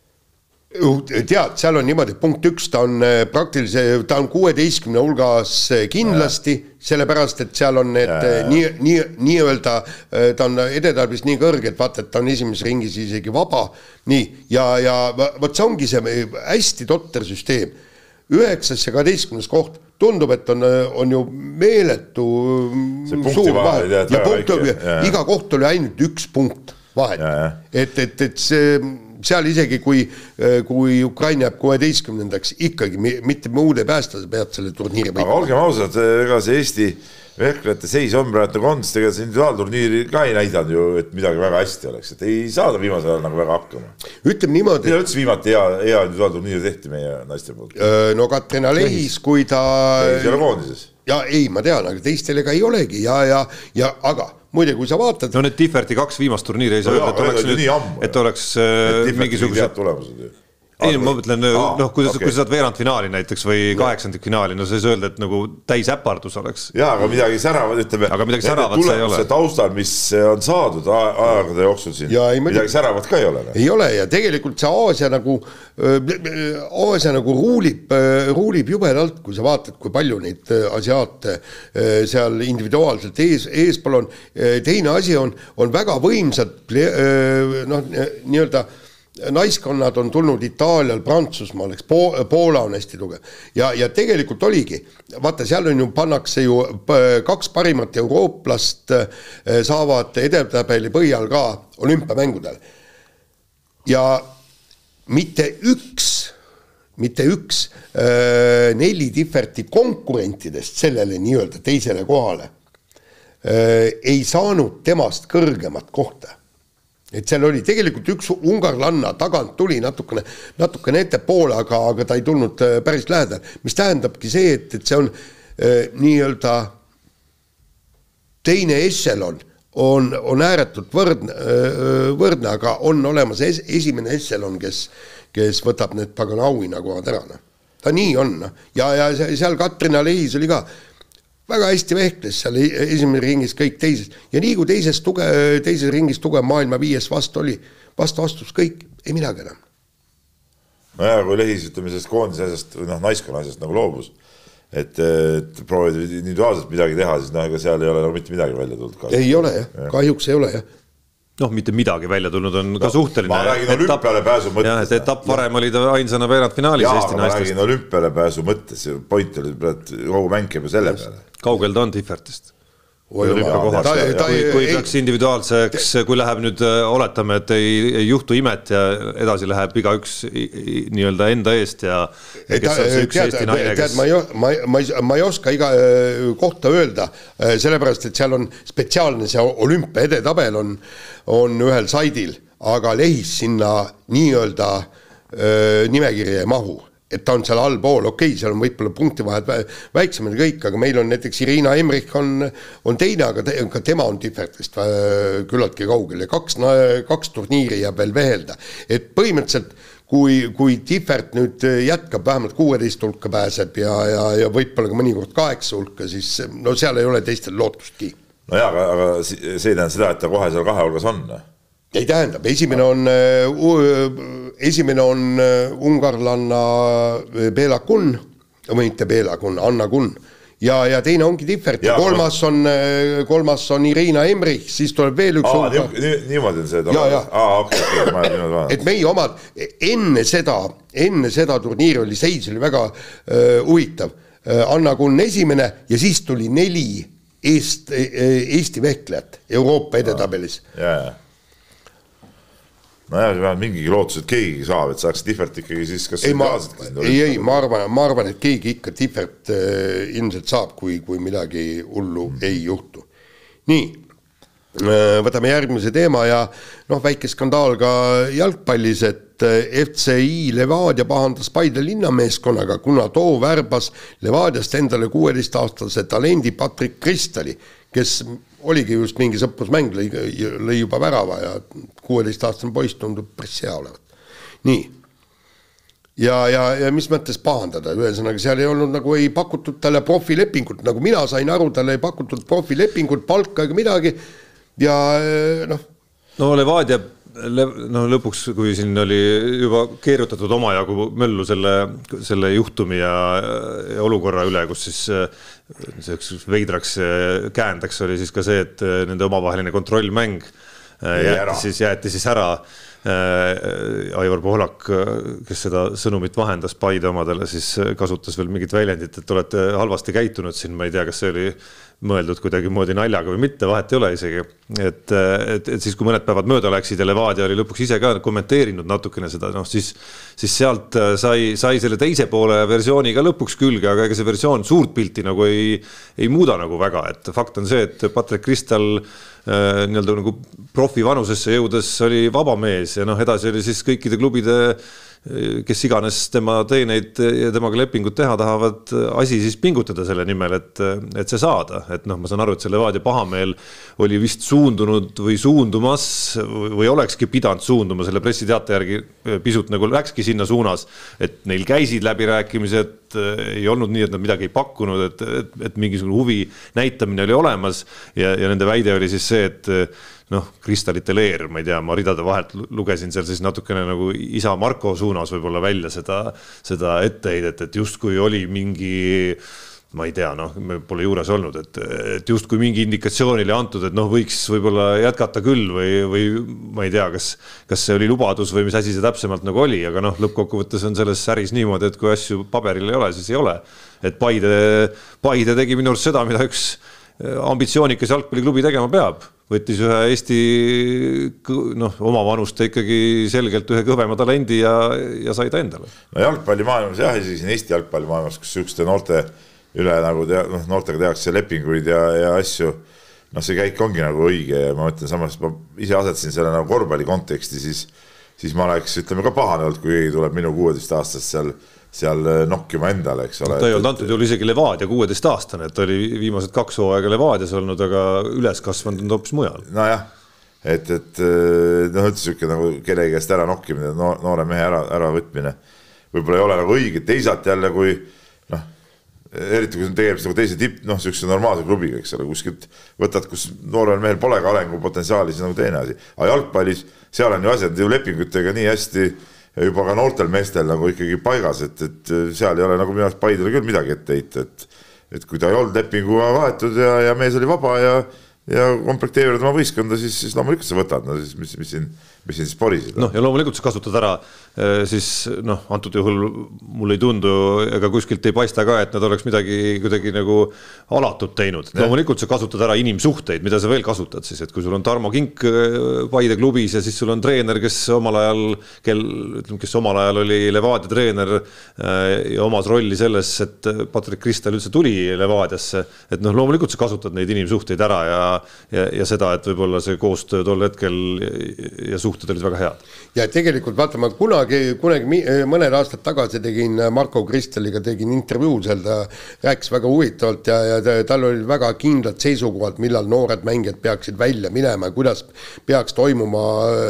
Tead, seal on niimoodi, punkt 1, ta on praktiliselt, ta on 16 hulgas kindlasti, sellepärast, et seal on need nii-öelda, ta on edetarbis nii kõrge, et vaata, et ta on esimeses ringis isegi vaba, nii, ja võt see ongi see hästi totter süsteem, 9. ja 12. koht, tundub, et on ju meeletu suur vahe, ja iga koht oli ainult 1 punkt vahet, et see seal isegi, kui Ukraina jääb 16. ikkagi mitte muude päästa, sa pead selle turniiri võitma. Aga olgem ausad, ega see Eesti vehklejate seis on praegu nagu on, sest ega see individuaalturniiri ka ei näidanud ju, et midagi väga hästi oleks, et ei saada viimasel ajal nagu väga hakkama. Ütleme niimoodi. Mida üldse viimati hea individuaalturniiri tehti meie naiste poolt? No Katrina Lehis, kui ta... Ei ole koondises. Ja ei, ma tean, aga teistele ka ei olegi aga muide, kui sa vaatad... No need Tifferti 2 viimast turniiri ei saa öelda, et oleks mingisugused... Ei, ma mõtlen, kui sa saad veerandfinaali näiteks või 8-finaali, no see ei öelda, et nagu täis äpardus oleks. Jaa, aga midagi säravat, ütleme, aga midagi säravat see ei ole. Taustal, mis on saadud aegade jooksul siin, midagi säravat ka ei ole. Ei ole ja tegelikult see Aasia nagu ruulib jubedalt, kui sa vaatad, kui palju neid asiaate seal individuaalselt eespool on. Teine asi on väga võimsad nii-öelda naiskonnad on tulnud Itaalial, Prantsusmaal, eks Poola on hästi tugev ja tegelikult oligi, vaata seal on ju, pannakse ju 2 parimat eurooplast saavad edetabeli põhjal ka olümpiamängudel ja mitte üks 4 Differti konkurentidest sellele nii-öelda teisele kohale ei saanud temast kõrgemat kohta. Et seal oli tegelikult üks ungarlanna tagant tuli natukene ettepoole, aga ta ei tulnud päris lähedal, mis tähendabki see, et see on nii-öelda teine ešelon on ääretult võrdne, aga on olemas esimene ešelon, kes võtab need pagana auhinnakohad ära. Ta nii on. Ja seal Katrina Lehis oli ka väga hästi vehkles seal esimene ringis kõik teises. Ja nii kui teises ringis tugev maailma 5 vastus kõik, ei midagi enam. No ja kui Lehis ütleme sellest koondise asjast, naiskonna asjast nagu loobus, et proovida individuaalselt midagi teha, siis ega seal ei ole mitte midagi välja tulnud. Ei ole jah, kahjuks ei ole jah. Mitte midagi välja tulnud on ka suhteline. Ma räägin olümpiale pääsu mõttes. Etapp varem oli ta ainsana veerandfinaalis Eesti naistest. Ma räägin olümpiale pääsu mõttes. Point oli kogu mäng juba selle peale. Kaugel ta on Differtist? Kui peaks individuaalseks, kui läheb nüüd, oletame, et ei juhtu imet ja edasi läheb iga üks nii-öelda enda eest ja kes on see üks Eesti naine, kes... Ma ei oska iga kohta öelda, sellepärast, et seal on spetsiaalne see olümpia edetabel on ühel saidil, aga Lehis sinna nii-öelda nimekirja ei mahu. Et ta on seal allpool, okei, seal on võib-olla punktivahed väiksemad kõik, aga meil on näiteks Irina Emrich on teine, aga tema on Differtist küllaltki kaugel ja 2 turniiri jääb veel vehelda. Et põhimõtteliselt, kui Differt nüüd jätkab, vähemalt 16 hulka pääseb ja võib-olla ka mõnikord 8 hulka, siis no seal ei ole teistel lootustki. No jaa, aga see tähendab seda, et ta kohe seal 2 hulgas on. Ei tähendab, esimene on ungarlanna Bela Kun, või mitte Bela Kun, Anna Kun, ja teine ongi Differt, ja kolmas on Irina Emrich, siis tuleb veel üks niimoodi on see, et meie omad, enne seda turniiri oli seis oli väga huvitav, Anna Kun esimene ja siis tuli 4 Eesti vehklejat Euroopa edetabelis. No jah, see vähemalt mingigi lootus, et keegi saab, et saaks Differt ikkagi siis kas... Ei, ma arvan, et keegi ikka Differt ilmselt saab, kui midagi hullu ei juhtu. Nii, võtame järgmise teema ja väike skandaal ka jalgpallis, et FCI Levadia pahandas Paide linnameeskonnaga, kuna too värbas Levadiast endale 16-aastase talendi Patrick Kristali, kes oligi just mingi sõprusmäng, lõi juba värava ja 16-aastane poiss tundub päris hea olevat. Nii. Ja mis mõttes pahandada? Ühesõnaga, seal ei olnud nagu ei pakutud talle profilepingut, nagu mina sain aru, talle ei pakutud profilepingut, palka ega midagi ja No Levadia lõpuks, kui siin oli juba keerutatud omajagu möllu selle juhtumi ja olukorra üle, kus siis veidraks käändaks oli siis ka see, et nende omavaheline kontrollmäng jäeti siis ära. Aivar Pohlak, kes seda sõnumit vahendas Paide omadele, siis kasutas veel mingit väljendit, et olete halvasti käitunud siin, ma ei tea, kas see oli mõeldud kuidagi moodi naljaga või mitte, vahet ei ole isegi. Et siis, kui mõned päevad mööda läksid ja Levadia oli lõpuks ise ka kommenteerinud natukene seda, siis sealt sai selle teise poole versiooni ka lõpuks külge, aga ega see versioon suurt pilti nagu ei muuda nagu väga. Et fakt on see, et Patrick Kristal nii-öelda nagu profi vanusesse jõudes oli vaba mees ja edasi oli siis kõikide klubide, kes iganes tema teeneid ja temaga lepingut teha tahavad, asi siis pingutada selle nimel, et see saada. Et ma saan aru, et see Levadia pahameel oli vist suundunud või suundumas või olekski pidanud suunduma selle pressiteate järgi pisut nagu läkski sinna suunas, et neil käisid läbirääkimised, ei olnud nii, et nad midagi ei pakkunud, et mingisugune huvi näitamine oli olemas ja nende väide oli siis see, et Kristalite leer, ma ei tea, ma ridade vahelt lugesin seal siis natukene nagu isa Marko suunas võib-olla välja seda etteheidet, et justkui oli mingi ma ei tea, me pole juures olnud, et just kui mingi indikatsioonile antud, et võiks võib-olla jätkata küll või ma ei tea, kas see oli lubadus või mis asi see täpsemalt nagu oli, aga lõppkokkuvõttes on selles äris niimoodi, et kui asju paberil ei ole, siis ei ole. Et Paide tegi minu arust seda, mida üks ambitsioonikas jalgpalliklubi tegema peab. Võttis ühe Eesti oma vanuste ikkagi selgelt ühe kõvema talendi ja sai ta endale. No jalgpallimaailmas jah, isegi siin Eesti jalgpallimaailmas, kus sükste noorte üle nagu noortega tehakse lepinguid ja asju, see käik ongi nagu õige ja ma mõtlen samas, ma ise asetasin selle nagu korvpalli konteksti, siis ma oleks, ütleme ka pahane olnud, kui keegi tuleb minu 16 aastast seal nokkima endale, eks ole. Ta ei olnud antud juhul isegi Levadia 16 aastane, et oli viimased 2 hooaega Levadias olnud, aga üles kasvanud on hoopis mujal. Nojah, et üldse nagu kellegi käest ära nokkimine, noore mehe ära võtmine võib-olla ei ole nagu õige, teisalt jälle kui eriti kui on tegemist nagu teise tipp, sükse normaalse klubiga, eks ole, kuskilt võtad, kus noorel mehel pole ka arengupotentsiaali, siis nagu teine asi. Aga jalgpallis, seal on ju asjad ju lepingutega nii hästi juba ka noortel meestel nagu ikkagi paigas, et seal ei ole nagu minu arust Paidele küll midagi ette heita, et kui ta ei olnud lepinguga vahetud ja mees oli vaba ja komplekteerivad oma võistkonda, siis loomulikult sa võtad, mis siin siis porisid. Ja loomulikult sa kasutad ära, siis antud juhul mul ei tundu ega kuskilt ei paista ka, et nad oleks midagi kuidagi nagu alatut teinud. Loomulikult sa kasutad ära inimsuhteid, mida sa veel kasutad siis, et kui sul on Tarmo Kink Paide klubis ja siis sul on treener, kes omal ajal oli Levadia treener ja omas rolli selles, et Patrik Kristel üldse tuli Levadiasse, et loomulikult sa kasutad neid inimsuhteid ära ja seda, et võib-olla see koostöö tol hetkel ja suhted olid väga head. Ja tegelikult vaata, ma kunagi mõned aastad tagasi tegin Marko Kristeliga intervjuu seal, ta rääkis väga huvitavalt ja tal olid väga kindlad seisukohad, millal noored mängijad peaksid välja minema ja kuidas peaks toimuma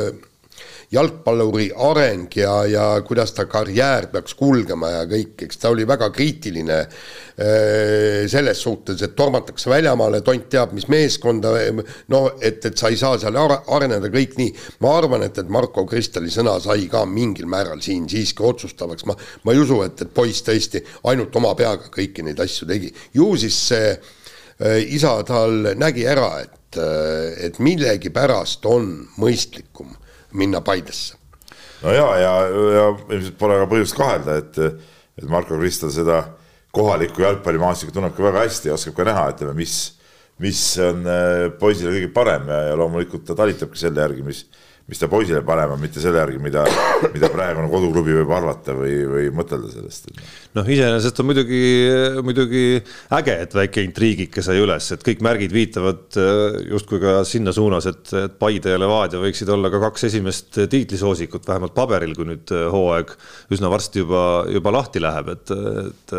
jalgpalluri areng ja kuidas ta karjäär peaks kulgema ja kõik, eks ta oli väga kriitiline selles suhtes, et tormatakse väljamaale, tont teab, mis meeskonda, et sa ei saa seal areneda kõik nii. Ma arvan, et Marko Kristeli sõna sai ka mingil määral siin siiski otsustavaks. Ma ei usu, et poiss tõesti ainult oma peaga kõiki neid asju tegi. Ju siis see isa tal nägi ära, et millegi pärast on mõistlikum minna Paidesse. No ja ilmselt pole ka põhjust kahelda, et Marko Kristel seda kohalikku jalgpallimaastikku tunneb ka väga hästi ja oskab ka näha, ütleme, mis on poisile kõige parem ja loomulikult ta talitabki selle järgi, mis ta poisile parem on, mitte selle järgi, mida praegune koduklubi võib arvata või mõtelda sellest. Iseenesest on muidugi äge, et väike intriigike sai üles, et kõik märgid viitavad justkui ka sinna suunas, et Paide ja Levadia võiksid olla ka 2 esimest tiitlisoosikut, vähemalt paberil, kui nüüd hooaeg üsna varsti juba lahti läheb, et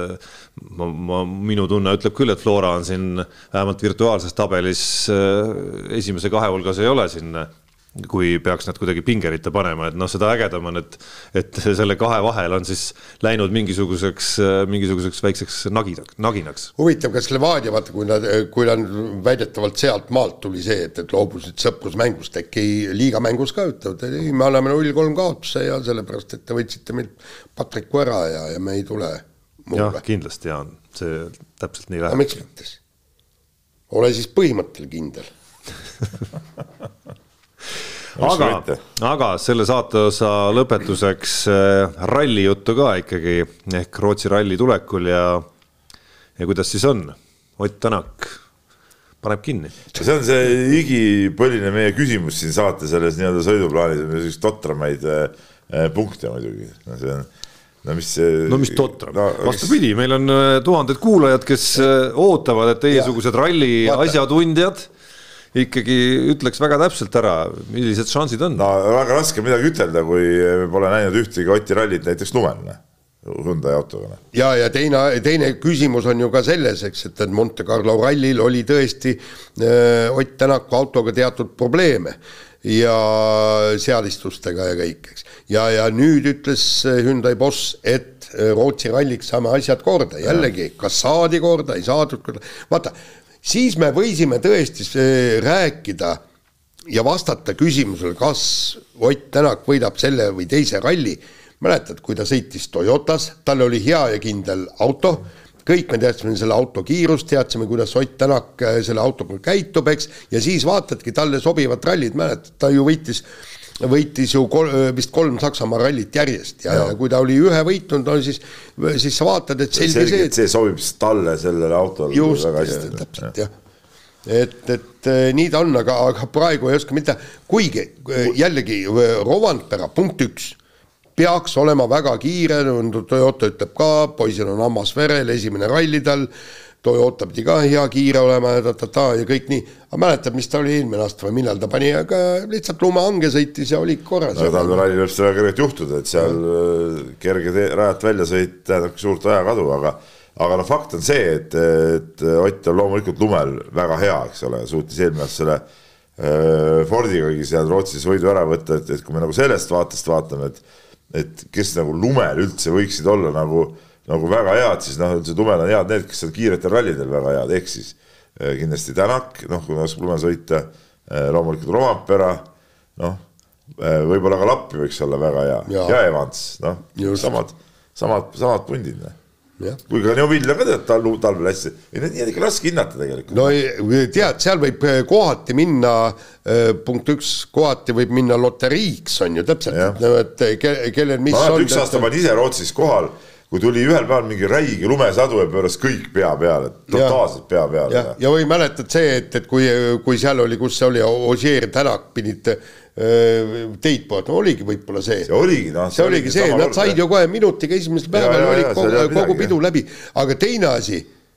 minu tunne ütleb küll, et Flora on siin vähemalt virtuaalses tabelis esimese 2 hulgas ei ole siin, kui peaks nad kuidagi pingerite panema, et seda ägedam on, et selle 2 vahel on siis läinud mingisuguseks väikseks naginaks. Huvitav, kas Levadia, vaata, kui nad väidetavalt sealt maalt tuli see, et loobusid sõprusmängust, äkki liigamängus ka ütlevad, et me anname 0-3 kaotuse ja sellepärast, et te võtsite meil Patriku ära ja me ei tule mulle. Jah, kindlasti on, see täpselt nii läheb. Miks mõttes? Ole siis põhimõttel kindel. Aga selle saateosa lõpetuseks ralli juttu ka ikkagi ehk Rootsi ralli tulekul ja kuidas siis on? Ott Tänak paneb kinni. See on see igipõline meie küsimus siin saate selles nii-öelda sõiduplaanis, totramaid punkte muidugi. Mis totram? Vastupidi, meil on 1000 kuulajad, kes ootavad, et teiesugused ralli asjatundjad ikkagi ütleks väga täpselt ära, millised šansid on. Väga raske midagi ütelda, kui pole näinud ühtegi Oti rallit näiteks lumelne Hyundai autoga. Ja teine küsimus on ju ka selles, et Monte Carlo rallil oli tõesti Ott Tänaku autoga teatud probleeme ja seadistustega ja kõik. Ja nüüd ütles Hyundai boss, et Rootsi ralliks saame asjad korda. Jällegi, kas saadi korda, ei saadud korda. Vaata, siis me võisime tõesti rääkida ja vastata küsimusele, kas Ott Tänak võidab selle või teise ralli. Mäletad, kui ta sõitis Toyotas, tal oli hea ja kindel auto, kõik me teadsime selle auto kiirust, teadsime, kuidas Ott Tänak selle autoga käitub, eks, ja siis vaatadki talle sobivat rallid, mäletad, ta ju võitis ju vist 3 Saksamaa rallit järjest ja kui ta oli ühe võitnud, no siis sa vaatad, et selge see, et see sobib talle sellele autole just, väga hästi. Täpselt, jah. Et nii ta on, aga praegu ei oska mitte, kuigi jällegi Rovanpera punkt 1 peaks olema väga kiire, Toyota ütleb ka, poisil on hammas verel, esimene ralli tal, Toyota pidi ka hea kiire olema ja kõik nii. Aga mäletad, mis ta oli eelmine aasta või millal ta pani, aga lihtsalt lumehange sõitis ja oli korras. Aga tal ralli võib seda kergelt juhtuda, et seal kerge rajat välja sõit tähendab suurt ajakadu, aga no fakt on see, et Ott on loomulikult lumel väga hea, eks ole, suutis eelmine aasta selle Fordigagi seal Rootsis võidu ära võtta, et kui me nagu sellest vaatest vaatame, et kes nagu lumel üldse võiksid olla nagu väga head, siis üldse lumel on head need, kes on kiiretel rallidel väga head, ehk siis kindlasti Tänak, kui me oskab lumel sõita, loomulikult Rovanpera, võib-olla ka Lappi võiks olla väga hea ja Evans, samad pundid. Kui ka Neuvill on ka talvel hästi, need on ikka raske hinnata tegelikult. No tead, seal võib kohati minna, punkt 1, kohati võib minna loteriiks, on ju täpselt, et kellel mis on. Üks aasta ma ise Rootsis kohal, kui tuli ühel päeval mingi räige lumesadu ja pööras kõik pea peale, totaalselt pea peale. Ja või mäletad see, et kui seal oli, kus see oli, Ogier Tänak pidid teid pood, oligi võib-olla see. See oligi, see, nad said ju kohe minutiga esimesel päeval oli kogu pidu läbi, aga teine asi,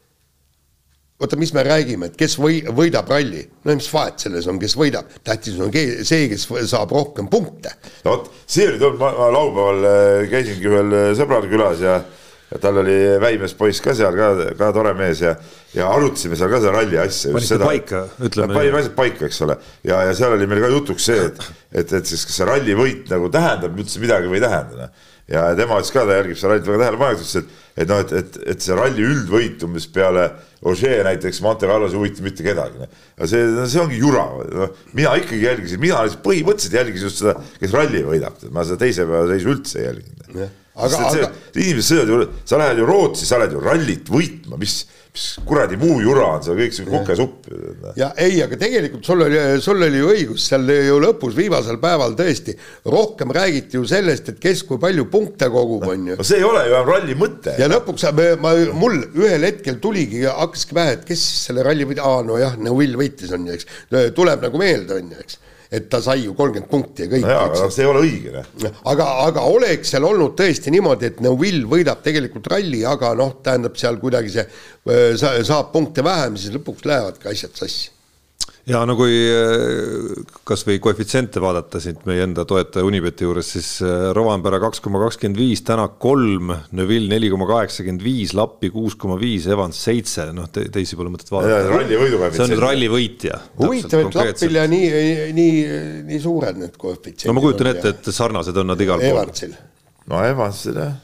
oota, mis me räägime, et kes võidab ralli, no mis vahet selles on, kes võidab, tähtis on see, kes saab rohkem punkte. No vot, see oli ma laupäeval käisingi ühel sõbral külas ja tal oli väimes poiss ka seal, ka tore mees ja arutasime seal ka seda ralli asja. Panite paika, ütleme. Panime asjad paika, eks ole. Ja seal oli meil ka jutuks see, et siis kas see ralli võit nagu tähendab üldse midagi või ei tähenda. Ja tema ütles ka, ta jälgib seda rallit väga tähelepanelikult, et see ralli üldvõit umbes peale Ogier näiteks Monte Carlos ei huvita mitte kedagi. See ongi jura. Mina ikkagi jälgisin, mina põhimõtteliselt jälgisin just seda, kes ralli võidab. Ma seda teise päeva seisu üldse ei jälginud. Inimesed sõjad ju, sa lähed ju Rootsi, sa lähed ju rallit võitma, mis kuradi muu jura on, see kõik see kukesupp. Ja ei, aga tegelikult sul oli ju õigus, seal ju lõpus viimasel päeval tõesti rohkem räägiti ju sellest, et kes kui palju punkte kogub on ju. See ei ole ju ralli mõte. Ja lõpuks mul ühel hetkel tuligi, hakkaski vähe, et kes siis selle ralli võid, no jah, Neuvill võitis on ju, eks, tuleb nagu meelde on ju, eks. Et ta sai ju 30 punkti ja kõik. Aga see ei ole õige. Aga oleks seal olnud tõesti niimoodi, et Neuvill võidab tegelikult ralli, aga tähendab seal kuidagi see saab punkte vähem, siis lõpuks lähevad ka asjad sassi. Ja no kui kas või koefitsiente vaadata siit meie enda toetaja Unibeti juures, siis Rovanpera 2,25, Tänak 3, Neuvill 4,85, Lappi 6,5, Evans 7, teisi pole mõtet vaadata. See on nüüd ralli võitja. Huvitav, et Lappil ja nii suured need koefitsiendid. No ma kujutan ette, et sarnased on nad igal pool. Evansil. No Evansil, jah.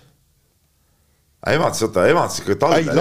Evans ikka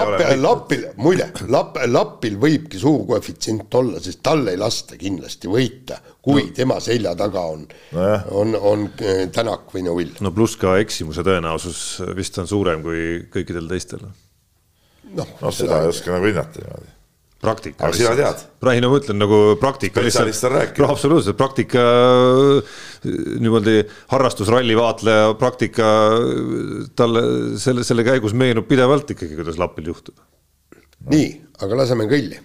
Lappil võibki suur koefitsient olla, sest tal ei lasta kindlasti võita, kui tema selja taga on Tänak või Neuvill. No pluss ka eksimuse tõenäosus vist on suurem kui kõikidel teistel. Seda ei oska nagu hinnata niimoodi. Praktika. Aga sina tead? Praegu ma ütlen nagu praktika. Spetsialist on rääkida. Absoluutselt, praktika, niimoodi harrastusralli vaatleja praktika, talle selle käigus meenub pidevalt ikkagi, kuidas Lappil juhtub. Nii, aga laseme kõlli.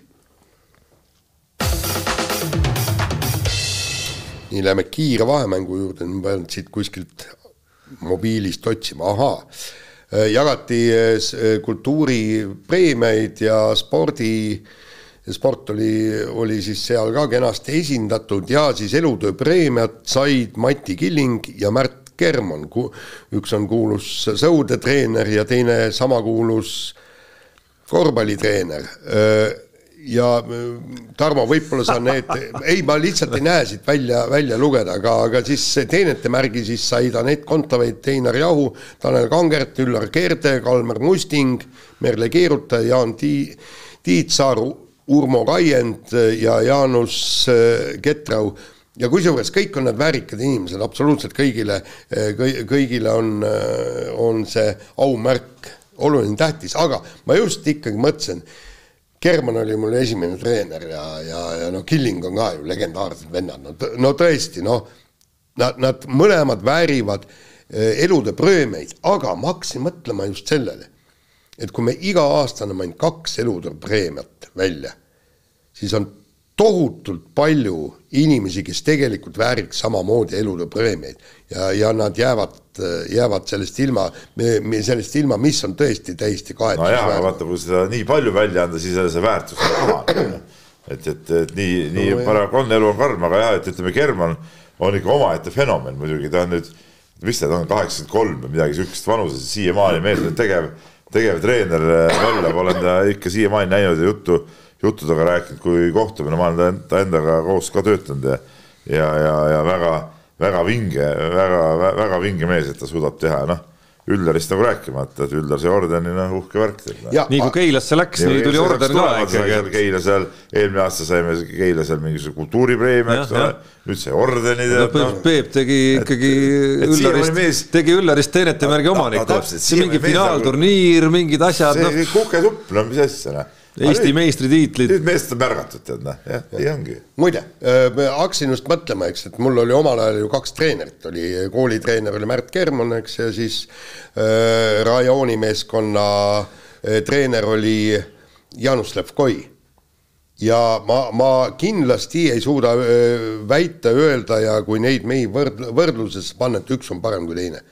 Nii läheme kiire vahemängu juurde, ma pean siit kuskilt mobiilist otsima, jagati kultuuripreemiaid ja sport oli siis seal ka kenasti esindatud ja siis elutööpreemiat said Mati Killing ja Märt Kermon. Üks on kuulus sõudetreener ja teine sama kuulus korvpallitreener. Ja Tarmo, võib-olla sa need, ma lihtsalt ei näe siit välja lugeda, aga siis teenete märgi siis said Anett Kontaveit, Einar Jahu, Tanel Kangert, Üllar Keerde, Kalmer Musting, Merle Keeruta, Jaan Tiitsaar, Urmo Raiend ja Jaanus Ketrau. Ja kusjuures kõik on need väärikad inimesed, absoluutselt kõigile on see aumärk oluline tähtis, aga ma just ikkagi mõtlesin, German oli mul esimene treener ja no Killing on ka ju legendaarsed vennad, no tõesti, nad mõlemad väärivad elude preemiaid, aga ma hakkasin mõtlema just sellele, et kui me iga aastane main 2 elude preemiat välja, siis on tohutult palju inimesi, kes tegelikult vääriks samamoodi elude preemiaid ja nad jäävad sellest ilma, mis on tõesti täiesti kahetusväärne. No jah, vaata, kui seda nii palju välja anda, siis see väärtus on koha. Et nii paraku on, elu on karm, aga jah, et ütleme, German on ikka omaette fenomen muidugi, ta on nüüd, mis ta on 83 või midagi sükest vanuses, siiamaani meeldib tegev treener välja, olen ta ikka siiamaani näinud ja juttudega rääkinud, kui kohtumine, ma olen ta endaga koos ka töötanud ja väga vinge mees, et ta suudab teha, Üllarist nagu rääkimata, et Üllar see ordeni uhke värk teeb. Nii kui Keilasse läks, nii tuli orden ka ikkagi. Keila seal, eelmine aasta saime Keila seal mingisuguse kultuuripreemia, nüüd see ordeni teeb. Peep tegi ikkagi Üllarist teenetemärgi omaniku. See mingi finaalturniir, mingid asjad. See kukesupp, mis asja, Eesti meistritiitlid. Nüüd meest on märgatud, tead, ei ongi. Muide, hakkasin just mõtlema, eks, et mul oli omal ajal ju 2 treenerit, oli koolitreener oli Märt German, eks, ja siis rajoonimeeskonna treener oli Janus Levkoi. Ja ma kindlasti ei suuda väita öelda ja kui neid mehi võrdluses panna, et üks on parem kui teine.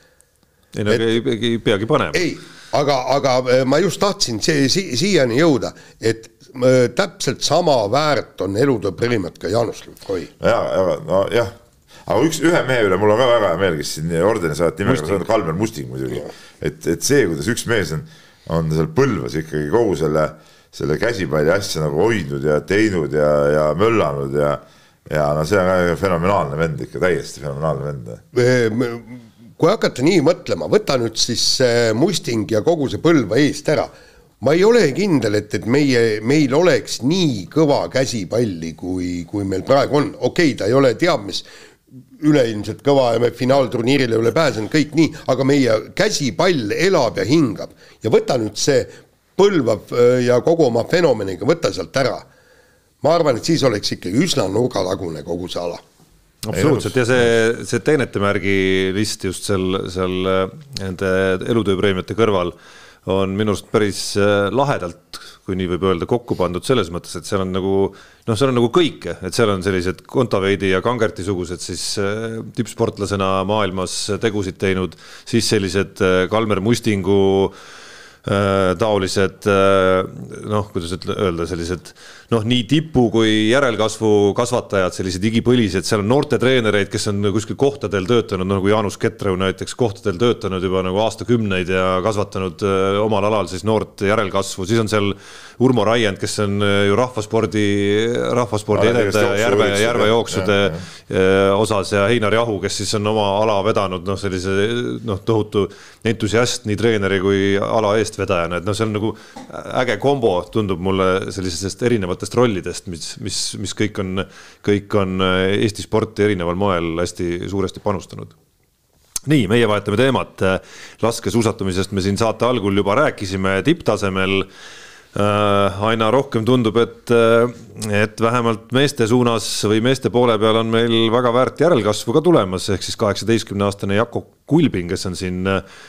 Ei peagi panema. Ei. Aga ma just tahtsin siiani jõuda, et täpselt sama väärt on elude preemiat ka Janus Levkoi. Jah, aga ühe mehe üle mul on ka väga hea meel, kes siin ordeni saad nimega, see on Kalmer Musting muidugi. Et see, kuidas üks mees on seal Põlvas ikkagi kogu selle käsipalli asja nagu hoidnud ja teinud ja möllanud ja see on fenomenaalne vend ikka, täiesti fenomenaalne vend. Kui hakata nii mõtlema, võta nüüd siis Musting ja kogu see Põlva eest ära. Ma ei ole kindel, et meil oleks nii kõva käsipalli, kui meil praegu on. Okei, ta ei ole teab, mis üleilmselt kõva ja me finaalturniirile üle pääsen, kõik nii, aga meie käsipall elab ja hingab. Ja võta nüüd see Põlva ja kogu oma fenomeniga, võta sealt ära. Ma arvan, et siis oleks ikkagi üsna nurgatagune kogu see ala. Absoluutselt ja see teenetemärgi list just seal nende elutööpreemiate kõrval on minu arust päris lahedalt, kui nii võib öelda, kokku pandud selles mõttes, et seal on nagu kõike, et seal on sellised Kontaveidi ja Kangerti sugused siis tippsportlasena maailmas tegusid teinud, siis sellised Kalmer Mustingu taolised, kuidas öelda, sellised nii tipu kui järelkasvu kasvatajad, sellised igipõlised, seal on noorte treenereid, kes on kuskil kohtadel töötanud, nagu Jaanus Ketreu näiteks kohtadel töötanud juba nagu aastakümneid ja kasvatanud omal alal siis noort järelkasvu, siis on seal Urmo Raiend, kes on ju rahvaspordi edendaja järvejooksude osas ja Heinar Jahu, kes siis on oma ala vedanud sellise tohutu entusiast nii treeneri kui ala eestvedajana, et see on nagu äge kombo, tundub mulle sellisest erinevatest rollidest, mis kõik on Eesti sporti erineval moel hästi suuresti panustanud. Nii, meie vahetame teemat. Laskesuusatamisest me siin saate algul juba rääkisime tipptasemel. Aina rohkem tundub, et vähemalt meeste suunas või meeste poole peal on meil väga väärt järelkasvu ka tulemas, ehk siis 18-aastane Jako Kulbin, kes on siin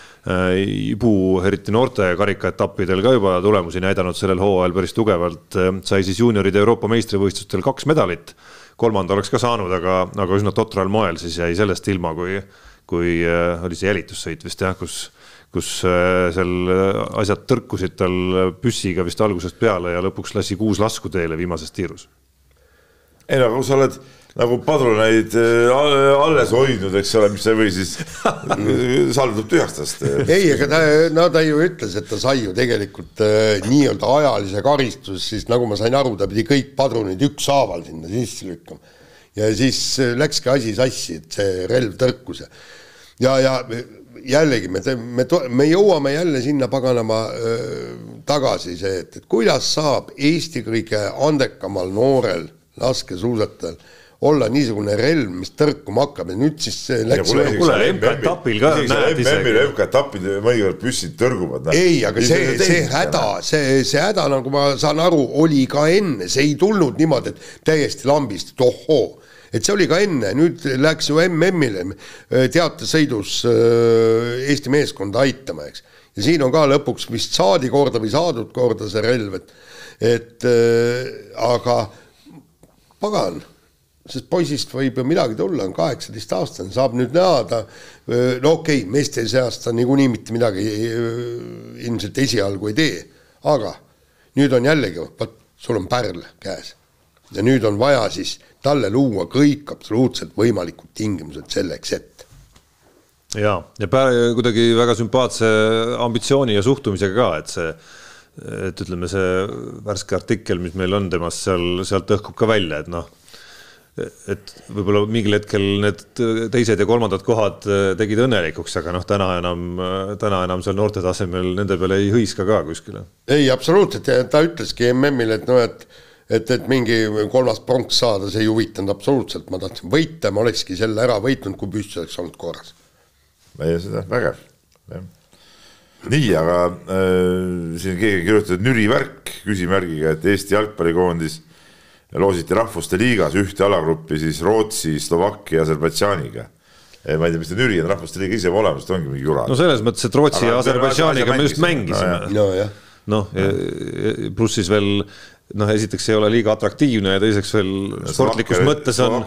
Ibu eriti noorte karikaetappidel ka juba tulemusi näidanud sellel hooajal päris tugevalt, sai siis juunioride Euroopa meistrivõistlustel 2 medalit, 3. oleks ka saanud, aga üsna totral moel siis jäi sellest ilma, kui oli see jälitussõit vist jah, kus seal asjad tõrkusid tal püssiga vist algusest peale ja lõpuks lasi 6 lasku teele viimases tiirus. Ei no, kui sa oled nagu padruneid alles hoidnud, eks ole, mis see või siis saldub tühjastast. Ei, aga ta ju ütles, et ta sai ju tegelikult nii-öelda ajalise karistus, siis nagu ma sain aru, ta pidi kõik padrunid ükshaaval sinna sisse lükkama. Ja siis läkski asi sassi, et see relv tõrkus. Ja jällegi, me jõuame jälle sinna paganama tagasi see, et kuidas saab Eesti kõige andekamal noorel laskesuusatajal olla niisugune relv, mis tõrkuma hakkab ja nüüd siis läks... Kuule, MK-etapil ka näed isegi. MK-etapid mõnikord püssid tõrguvad. Ei, aga see häda, nagu ma saan aru, oli ka enne. See ei tulnud niimoodi, et täiesti lambist, et ohoo. Et see oli ka enne, nüüd läks ju MM-ile teatesõidus Eesti meeskonda aitama, eks. Ja siin on ka lõpuks vist saadi korda või saadud korda see relv, et aga pagan, sest poisist võib ju midagi tulla, on 18 aastane, saab nüüd näada, no okei, meeste seast ta niikuinii mitte midagi ilmselt esialgu ei tee, aga nüüd on jällegi, sul on pärl käes ja nüüd on vaja siis talle luua kõik absoluutselt võimalikud tingimused selleks, et. Ja kuidagi väga sümpaatse ambitsiooni ja suhtumisega ka, et ütleme see värske artikkel, mis meil on temast sealt õhkub ka välja, et noh, et võib-olla mingil hetkel need teised ja kolmandad kohad tegid õnnelikuks, aga noh, täna enam seal noorte tasemel nende peale ei hõiska ka kuskile. Ei, absoluutselt, ja ta ütleski MM-il, et no, et mingi kolmas pronks saada, see ei huvitanud absoluutselt, ma tahtsin võita, ma olekski selle ära võitnud, kui püsti oleks olnud korras. Meie seda vägev. Nii, aga siin keegi kirjutatud nürivärk küsimärgiga, et Eesti jalgpallikoondis loositi rahvuste liigas ühte alagruppi siis Rootsi, Slovakkia ja Aserbaidžaaniga. Ma ei tea, mis ta nüri on rahvuste liiga ise olemas, ta ongi mingi jura. No selles mõttes, et Rootsi ja Aserbaidžaaniga me just mängisime. No, pluss siis veel esiteks ei ole liiga atraktiivne ja teiseks veel sportlikus mõttes on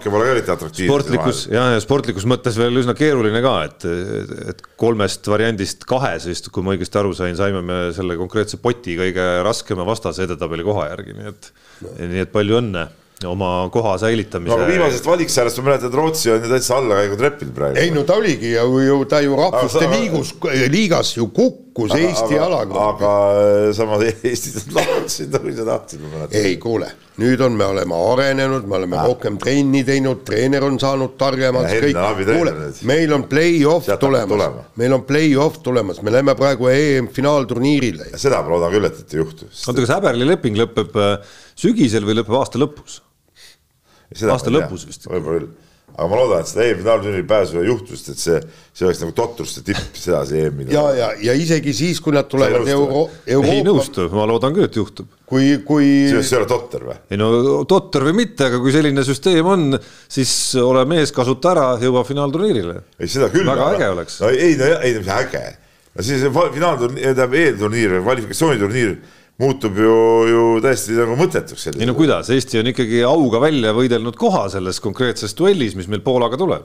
sportlikus mõttes veel üsna keeruline ka, et kolmest variandist kahes vist, kui ma õigesti aru sain, saime me selle konkreetse poti kõige raskema vastase edetabeli koha järgi, nii et palju õnne oma koha säilitamise. No aga viimasest valiksäärast ma mäletan, et Rootsi on ju täitsa alla käigu treppil praegu. Ei, no ta oligi ja ta ju rahvuste liigas ju kukkus Eesti alaga. Aga sama Eestis on lahtsin, ta või sa tahtsid. Ei, kuule, nüüd me oleme arenenud, me oleme rohkem trenni teinud, treener on saanud targemaks. Kuule, meil on play-off tulemas, me läheme praegu EM-finaalturniirile. Ja seda ma loodan küll, et ei juhtu. Kas Häberli leping lõpeb sügisel või lõpeb aasta lõpus? Aasta lõpus vist. Aga ma loodan, et seda EM-finaalturniiri pääsu juhtust, et see oleks nagu totruste tipp sedasi EM-il. Ja isegi siis, kui nad tulevad Euroopa... Ei nõustu, ma loodan küll, et juhtub. See ei ole totter või? Ei no totter või mitte, aga kui selline süsteem on, siis ole mees kasuta ära juba finaalturniirile. Ei, seda küll. Väga äge oleks. Ei, mis äge. Siis finaalturniir, kvalifikatsiooniturniir muutub ju täiesti nagu mõttetuks. Ei no kuidas, Eesti on ikkagi auga välja võidelnud koha selles konkreetses duellis, mis meil Poolaga tuleb.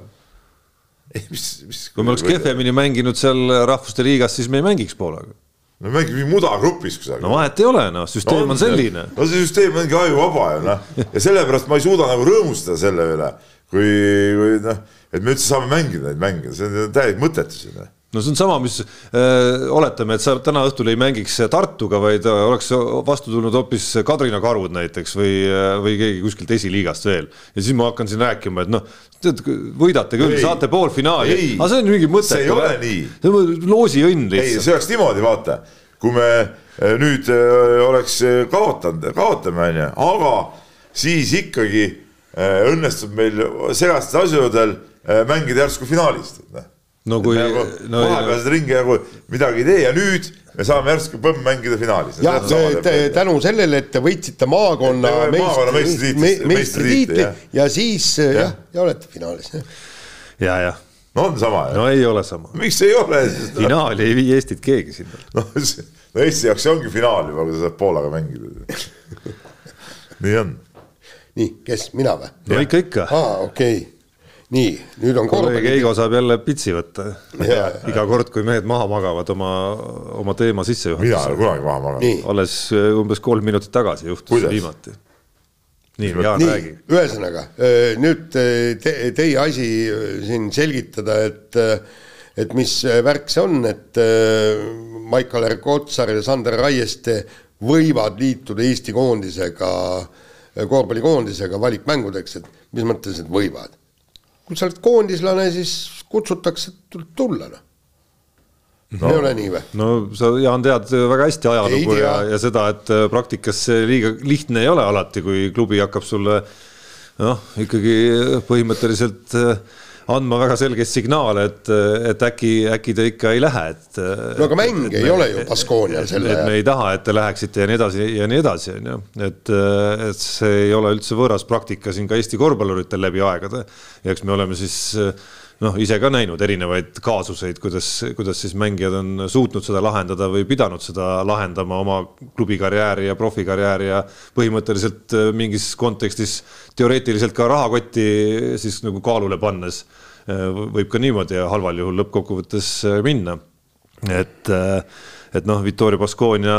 Kui me oleks kehvemini mänginud seal rahvuste liigas, siis me ei mängiks Poolaga. No me mängime mudagrupis kusagil. No vahet ei ole, süsteem on selline. No see süsteem ongi aju vaba ja sellepärast ma ei suuda nagu rõõmustada selle üle, et me üldse saame mängida neid mängida, see on täiega mõttetusi. No see on sama, mis oletame, et sa täna õhtul ei mängiks Tartuga, vaid oleks vastu tulnud hoopis Kadrina Karud näiteks või keegi kuskilt esiliigast veel. Ja siis ma hakkan siin rääkima, et võidate küll, saate poolfinaali. Aga see on mingi mõte. See ei ole nii. See on loosi õnn lihtsalt. Ei, see oleks niimoodi, vaata. Kui me nüüd oleks kaotame, aga siis ikkagi õnnestub meil segastel asjadel mängida järsku finaalist, No kui vahepealsed ringi midagi ei tee ja nüüd me saame järsku mängida finaalis. Tänu sellele, et te võitsite maakonna meistritiitli ja siis ja olete finaalis. Ja. No on sama. No ei ole sama. Miks ei ole? Finaali ei vii Eestit keegi sinna. No Eesti jaoks ongi finaal juba, kui sa saad Poolaga mängida. Nii on. Nii, kes? Mina või? No ikka. Okei. Nii, nüüd on kolleeg Eigo saab jälle pitsi võtta. Iga kord, kui mehed maha magavad oma teema sisse juhatus. Mina olen kunagi maha maganud. Alles umbes 3 minutit tagasi juhtus viimati. Nii, Jaan räägi. Ühesõnaga, nüüd teie asi siin selgitada, et mis värk see on, et Maikaler Kotsar ja Sander Raieste võivad liituda Eesti koondisega, korvpallikoondisega valikmängudeks, et mis mõttes, et võivad. Kui sa oled koondislane, siis kutsutakse tulla. Ei ole nii või? No sa, Jaan, tead väga hästi ajalugu ja seda, et praktikas see liiga lihtne ei ole alati, kui klubi hakkab sulle ikkagi põhimõtteliselt andma väga selgeid signaale, et äkki te ikka ei lähe. No aga mäng ei ole ju Baskonial selle. Et me ei taha, et te läheksite ja nii edasi. Et see ei ole üldse võõras praktika siin ka Eesti korvpalluritel läbi aegade. Ja eks me oleme siis ise ka näinud erinevaid kaasuseid, kuidas siis mängijad on suutnud seda lahendada või pidanud seda lahendama oma klubikarjääri ja profikarjääri ja põhimõtteliselt mingis kontekstis teoreetiliselt ka rahakotti siis nagu kaalule pannes võib ka niimoodi ja halval juhul lõppkokkuvõttes minna. Et Viktoria Baskonia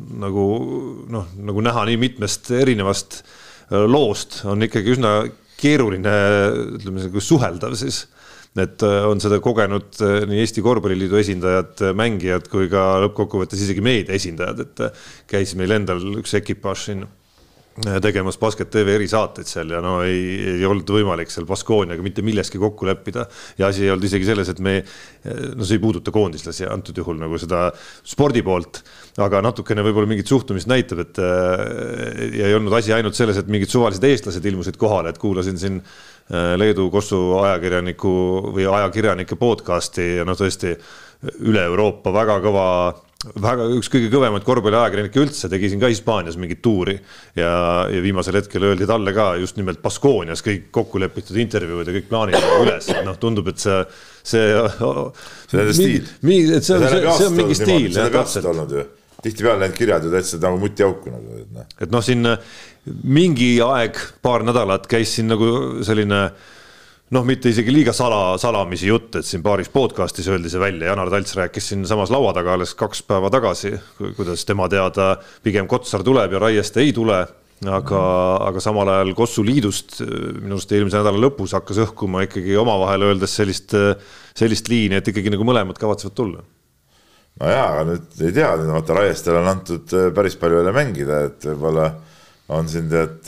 nagu näha nii mitmest erinevast loost on ikkagi üsna keeruline suheldav siis. Et on seda kogenud nii Eesti Korvpalliliidu esindajad, mängijad kui ka lõppkokkuvõttes isegi meedia esindajad, et käis meil endal üks ekipaaž siin tegemas Basket TV erisaateid seal ja ei olnud võimalik seal Baskoniaga mitte milleski kokku leppida ja asi ei olnud isegi selles, et see ei puuduta koondislasi antud juhul nagu seda spordi poolt, aga natukene võib-olla mingit suhtumist näitab, et ja ei olnud asi ainult selles, et mingid suvalised eestlased ilmusid kohale, et kuulasin siin Leedu Kossu ajakirjaniku või ajakirjanike podcasti ja tõesti üle Euroopa väga kõva, üks kõige kõvemaid korvpalli ajakirjanikke üldse, tegi siin ka Hispaanias mingit tuuri ja viimasel hetkel öeldi talle ka just nimelt Baskonias kõik kokku lepitud intervjuud ja kõik plaanid üles. Tundub, et see nende stiil. See on mingi stiil. See on täpselt olnud ju. Tihti peale need kirjad ju täitsa nagu mutiauku. Et siin mingi aeg, paar nädalat käis siin nagu selline mitte isegi liiga salamisi jutt, et siin paaris podcastis öeldi see välja. Janar Talts rääkis siin samas laua taga alles 2 päeva tagasi, kuidas tema teada pigem Kotsar tuleb ja Raieste ei tule, aga samal ajal Kossu liidust minust eelmise nädala lõpus hakkas õhkuma ikkagi omavahel öeldes sellist liini, et ikkagi nagu mõlemad kavatsevad tulla. No jaa, aga nüüd ei tea, Raiestel on antud päris palju jälle mängida, et võib-olla on siin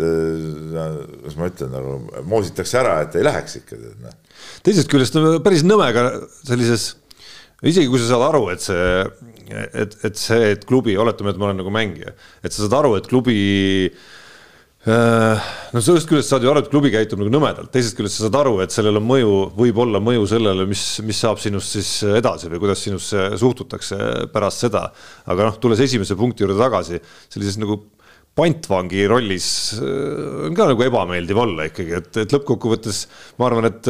kuidas ma ütlen, moositakse ära, et ei läheks ikka. Teisest küljest päris nõmega sellises, isegi kui sa saad aru, et klubi, oletame, et ma olen nagu mängija, et sa saad aru, et klubi sellest küljest saad ju aru, et klubi käitub nagu nõmedalt, teisest küljest sa saad aru, et sellel on mõju, võib olla mõju sellele, mis saab sinust siis edasi või kuidas sinusse suhtutakse pärast seda, aga tulles esimese punkti juurde tagasi, sellises nagu pantvangi rollis on ka nagu ebameeldiv olla ikkagi, et lõppkokkuvõttes ma arvan, et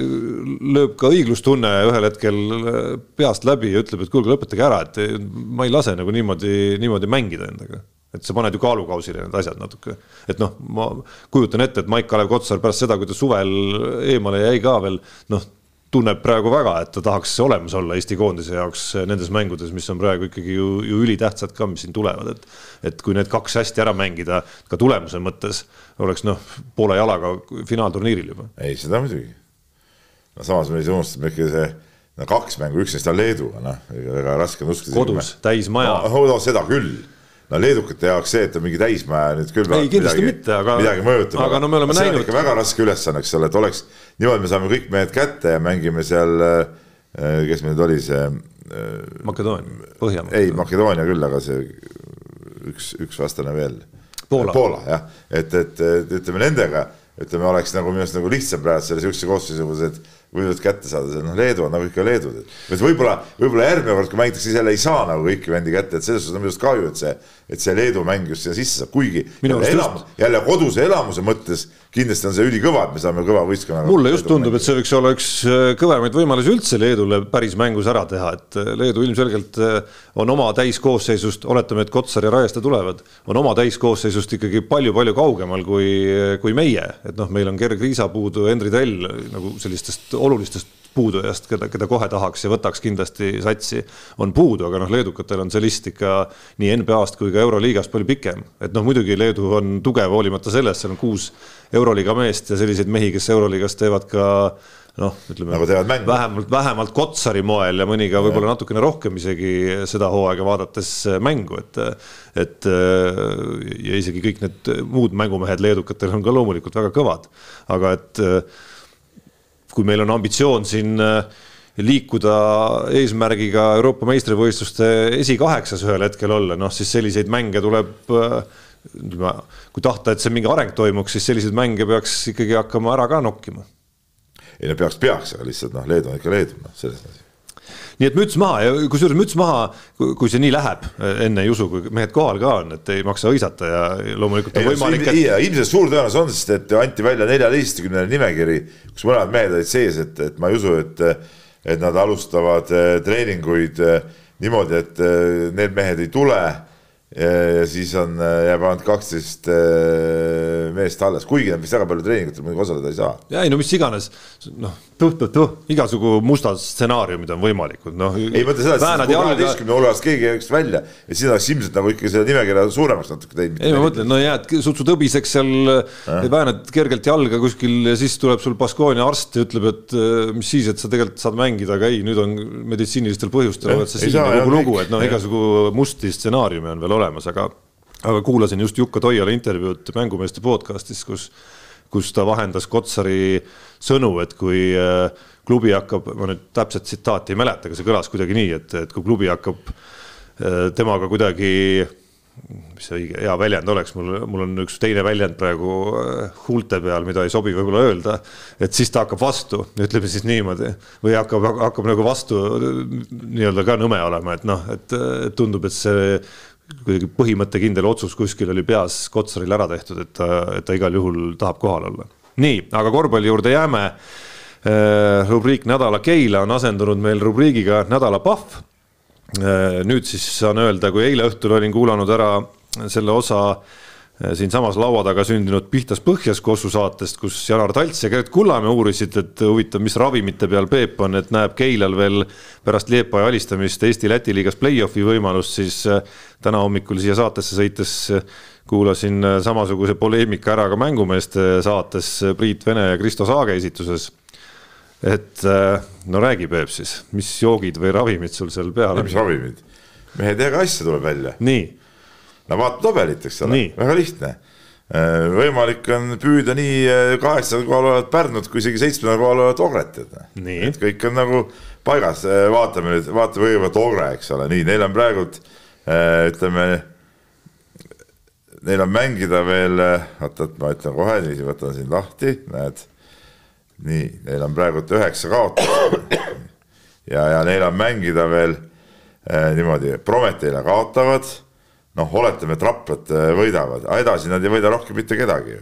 lööb ka õiglustunne ühel hetkel peast läbi ja ütleb, et kuulge, lõpetage ära, et ma ei lase nagu niimoodi mängida endaga. Et sa paned ju kaalukausile need asjad natuke. Et ma kujutan ette, et Maik-Kalev Kotsar pärast seda, kui ta suvel eemale jäi ka veel, tunneb praegu väga, et ta tahaks olemas olla Eesti koondise jaoks nendes mängudes, mis on praegu ikkagi ju ülitähtsad ka, mis siin tulevad. Et kui need 2 hästi ära mängida ka tulemuse mõttes, oleks poole jalaga finaalturniiril juba. Ei, seda muidugi. Samas me ei unustame ikka see 2 mängu, üks neist on Leeduga, väga raske on uskida. Kodus, täismaja. Seda küll. Leedukate jaoks see, et on mingi täismaja nüüd küll midagi mõjutab. Aga me oleme näinud. See on ikka väga raske ülesanneks, et oleks niimoodi me saame kõik mehed kätte ja mängime seal, kes meil oli see Makedoonia, Põhjamaa. Ei, Makedoonia küll, aga see üks vastane veel. Poola, jah. Et ütleme nendega, oleks nagu minust nagu lihtsam praegu selle sihukese koosseisugus, et võivad kätte saada, Leedu on nagu ikka Leedud. Võib-olla järgmine kord, kui mängitakse, siis jälle ei saa nagu kõiki vendi kätte, et selles on minust kahju, et see Leedu mäng just sinna sisse saab, kuigi jälle koduse elamuse mõttes kindlasti on see ülikõva, et me saame kõva võistkonna. Mulle just tundub, et see võiks olla üks kõvemaid võimalusi üldse Leedule päris mängus ära teha, et Leedu ilmselgelt on oma täiskoosseisust, oletame, et Kotsar ja Raieste tulevad, on oma täiskoosseisust ikkagi palju-palju kaugemal kui meie, et meil on Gerg Riisa puudu, Henri Tell nagu sellistest olulistest puudujast, keda kohe tahaks ja võtaks kindlasti satsi, on puudu, aga leedukatel on see list ikka nii NBA-st kui ka Euroliigast palju pikem. Et muidugi Leedu on tugev hoolimata sellest, seal on 6 Euroliiga meest ja selliseid mehi, kes Euroliigas teevad ka ütleme, nagu vähemalt Kotsari moel ja mõni ka võib-olla natukene rohkem isegi seda hooaega vaadates mängu, et ja isegi kõik need muud mängumehed leedukatel on ka loomulikult väga kõvad, aga et kui meil on ambitsioon siin liikuda eesmärgiga Euroopa meistrivõistluste esi-8 ühel hetkel olla, siis selliseid mänge tuleb kui tahta, et see mingi areng toimuks, siis selliseid mänge peaks ikkagi hakkama ära ka nokkima. Ei, no peaks, aga lihtsalt Leedu on ikka Leedu, selles asi. Nii et müts maha ja kusjuures müts maha, kui see nii läheb, enne ei usu, kui mehed kohal ka on, et ei maksa õisata ja loomulikult on võimalik. Ilmselt suur tõenäosus on, sest et anti välja 14 nimekiri, kus mõned mehed olid sees, et ma ei usu, et nad alustavad treeninguid niimoodi, et need mehed ei tule ja siis jääb ainult 12 meest alles, kuigi nad vist väga palju treeningutel muidugi osaleda ei saa. Ja ei, no mis iganes, igasugu mustad stsenaariumid on võimalikud. Ei mõtle seda, et 12 hulgast keegi jääks välja ja siis oleks ilmselt nagu ikka selle nimekirja suuremaks natuke teinud. Ei, ma mõtlen, jääd sutsud õbiseks seal, vääned kergelt jalga kuskil ja siis tuleb sul Baskoonia arst ja ütleb, et mis siis, et sa tegelikult saad mängida, aga ei, nüüd on meditsiinilistel põhjustel, et see silme kogu lugu, et igasugu musti stsenaariumi on veel olemas, aga kuulasin just Jukka Toiala intervjuud mängumeeste podcastis, kus ta vahendas Kotsari sõnu, et kui klubi hakkab, ma nüüd täpselt tsitaati ei mäleta, aga see kõlas kuidagi nii, et kui klubi hakkab temaga kuidagi, mis see õige hea väljend oleks, mul on üks teine väljend praegu huulte peal, mida ei sobi võib-olla öelda, et siis ta hakkab vastu, ütleme siis niimoodi, või hakkab nagu vastu nii-öelda ka nõme olema, et tundub, et see kuidagi põhimõttekindel otsus kuskil oli peas Kotsaril ära tehtud, et ta igal juhul tahab kohal olla. Nii, aga korvpalli juurde jääme. Rubriik Nädala Keila on asendunud meil rubriigiga Nädala Pahv. Nüüd siis saan öelda, kui eile õhtul olin kuulanud ära selle osa siin samas laua taga sündinud Pihtas Põhjas Kossu saatest, kus Janar Talts ja Gert Kullamäe uurisid, et huvitav, mis ravimite peal Peep on, et näeb Keilal veel pärast Liepaja alistamist Eesti-Läti liigas play-offi võimalust, siis täna hommikul siia saatesse sõites kuulasin samasuguse poleemika ära ka mängumeeste saates Priit Vene ja Kristo Saage esituses. Et no räägi Peep siis, mis joogid või ravimid sul seal peal on? Mis ravimid? Mehe tega asja tuleb välja. Nii. No vaata tabelit, eks ole, väga lihtne. Võimalik on püüda nii 8 kohal olevat Pärnut kui isegi 7 kohal olevat Ogret. Et kõik on nagu paigas, vaatame kõigepealt Ogre, eks ole, nii, neil on praegult, ütleme, neil on mängida veel, ma ütlen kohe, nii võtan siin lahti, näed, nii, neil on praegult 9 kaotust ja neil on mängida veel niimoodi, Prometeile kaotavad, oletame, Traplat võidavad, edasi nad ei võida rohkem mitte kedagi.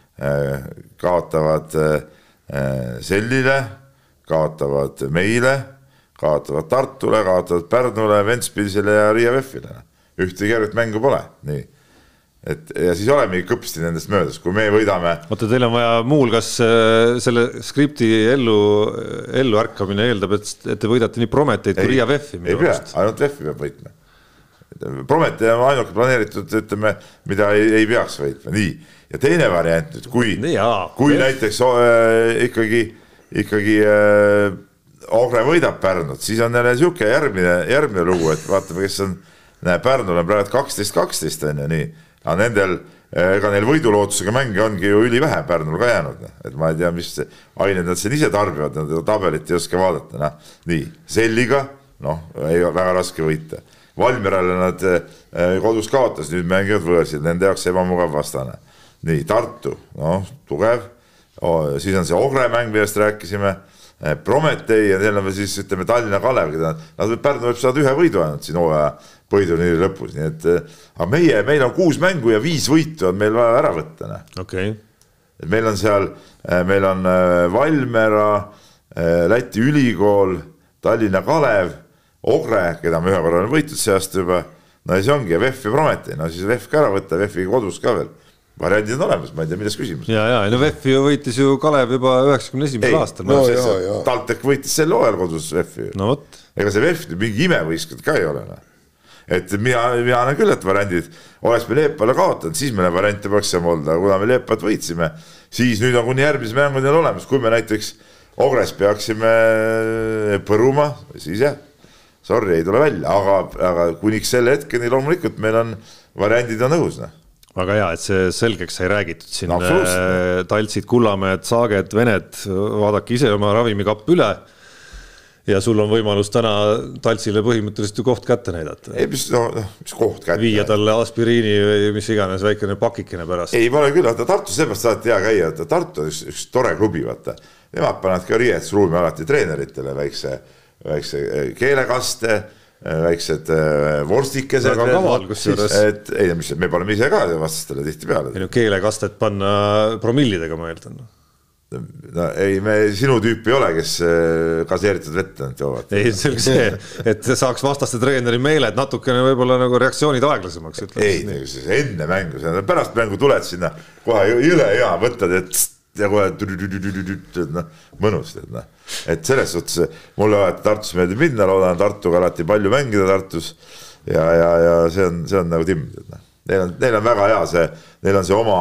Kaotavad Sellile, kaotavad meile, kaotavad Tartule, kaotavad Pärnule, Ventspilsile ja Riia Veffile. Ühte kerget mängu pole. Nii. Ja siis oleme kõpsti nendest möödas, kui me võidame. Oota, teil on vaja muul, kas selle skripti ellu ärkamine eeldab, et te võidate nii Prometeid kui Riia Veffi? Ei pea, ainult Veffi peab võitma. Promete on ainuke planeeritud, ütleme, mida ei peaks võitma. Nii. Ja teine variant, kui näiteks ikkagi Ogre võidab Pärnut, siis on jälle siuke järgmine lugu, et vaatame, kes on, Pärnul on praegu 12-12 on ja nii. Aga nendel, ega neil võidulootusega mänge ongi ju ülivähe Pärnul ka jäänud. Et ma ei tea, mis ained nad siin ise tarbivad, nad tabelit ei oska vaadata. Nii, Selliga, ei ole väga raske võita. Valmierale nad kodus kaotas, nüüd mängivad võõrsid, nende jaoks ebamugav vastane. Nii, Tartu, tugev, siis on see Ogre mäng, millest rääkisime, Prometei ja neil on siis, ütleme, Tallinna Kalev, Pärnu võib saada 1 võidu ainult siin hooaja põhiturniiri lõpus, nii et meil on 6 mängu ja 5 võitu on meil vaja ära võtta. Okay. Meil on seal, meil on Valmiera, Läti Ülikool, Tallinna Kalev, Ogre, keda me ühe korra on võitud seast juba, ja see ongi Veff ja Prometei, siis Veff ka ära võtta, Veffi kodus ka veel. Variandid on olemas, ma ei tea, milles küsimus. Veffi võitis ju Kalev juba 91. aastal. Taltek võitis selle hooajal kodus Veffi. Ega see Veff mingi imevõiskud ka ei ole. Et mina näen küll, et variandid, oleks me Leepale kaotanud, siis meile variante peaks saama olla, kuna me Leepat võitsime, siis nüüd on kuni järgmise mängudel olemas, kui me näiteks Ogres peaksime põruma, siis jah. Sorry, ei tule välja, aga kuniks selle hetkeni loomulikult meil on variandid on õhus. Väga hea, et see selgeks sai räägitud siin. Taltsid, Kullamäed, Saaged, Vened, vaadake ise oma ravimikapp üle. ja sul on võimalus täna Taltsile põhimõtteliselt ju koht kätte näidata. Ei, mis koht kätte? Viia talle aspiriini või mis iganes väikene pakikene pärast. Ei, ma olen küll, Tartus seepärast alati hea käia, Tartu on üks tore klubi, vaata. Nemad panevad ka riietusruumi alati treeneritele väikse keelekaste, väiksed vorstikesed. Väga kaval, kus juures. Ei, me paneme ise ka vastastele tihti peale. Ei, keelekastet panna promillidega, ma eeldan. No, ei, me sinu tüüp ei ole, kes gaseeritud vett joovad. Ei, see oli see, et saaks vastaste treeneri meeled natukene võib-olla nagu reaktsioonid aeglasemaks. Ei, enne mängu, pärast mängu tuled sinna kohe jõle hea, võtad ja kohe mõnus. Et selles suhtes mulle Tartus meeldib minna, loodan Tartuga alati palju mängida Tartus ja see on nagu timm. Neil on väga hea neil on see oma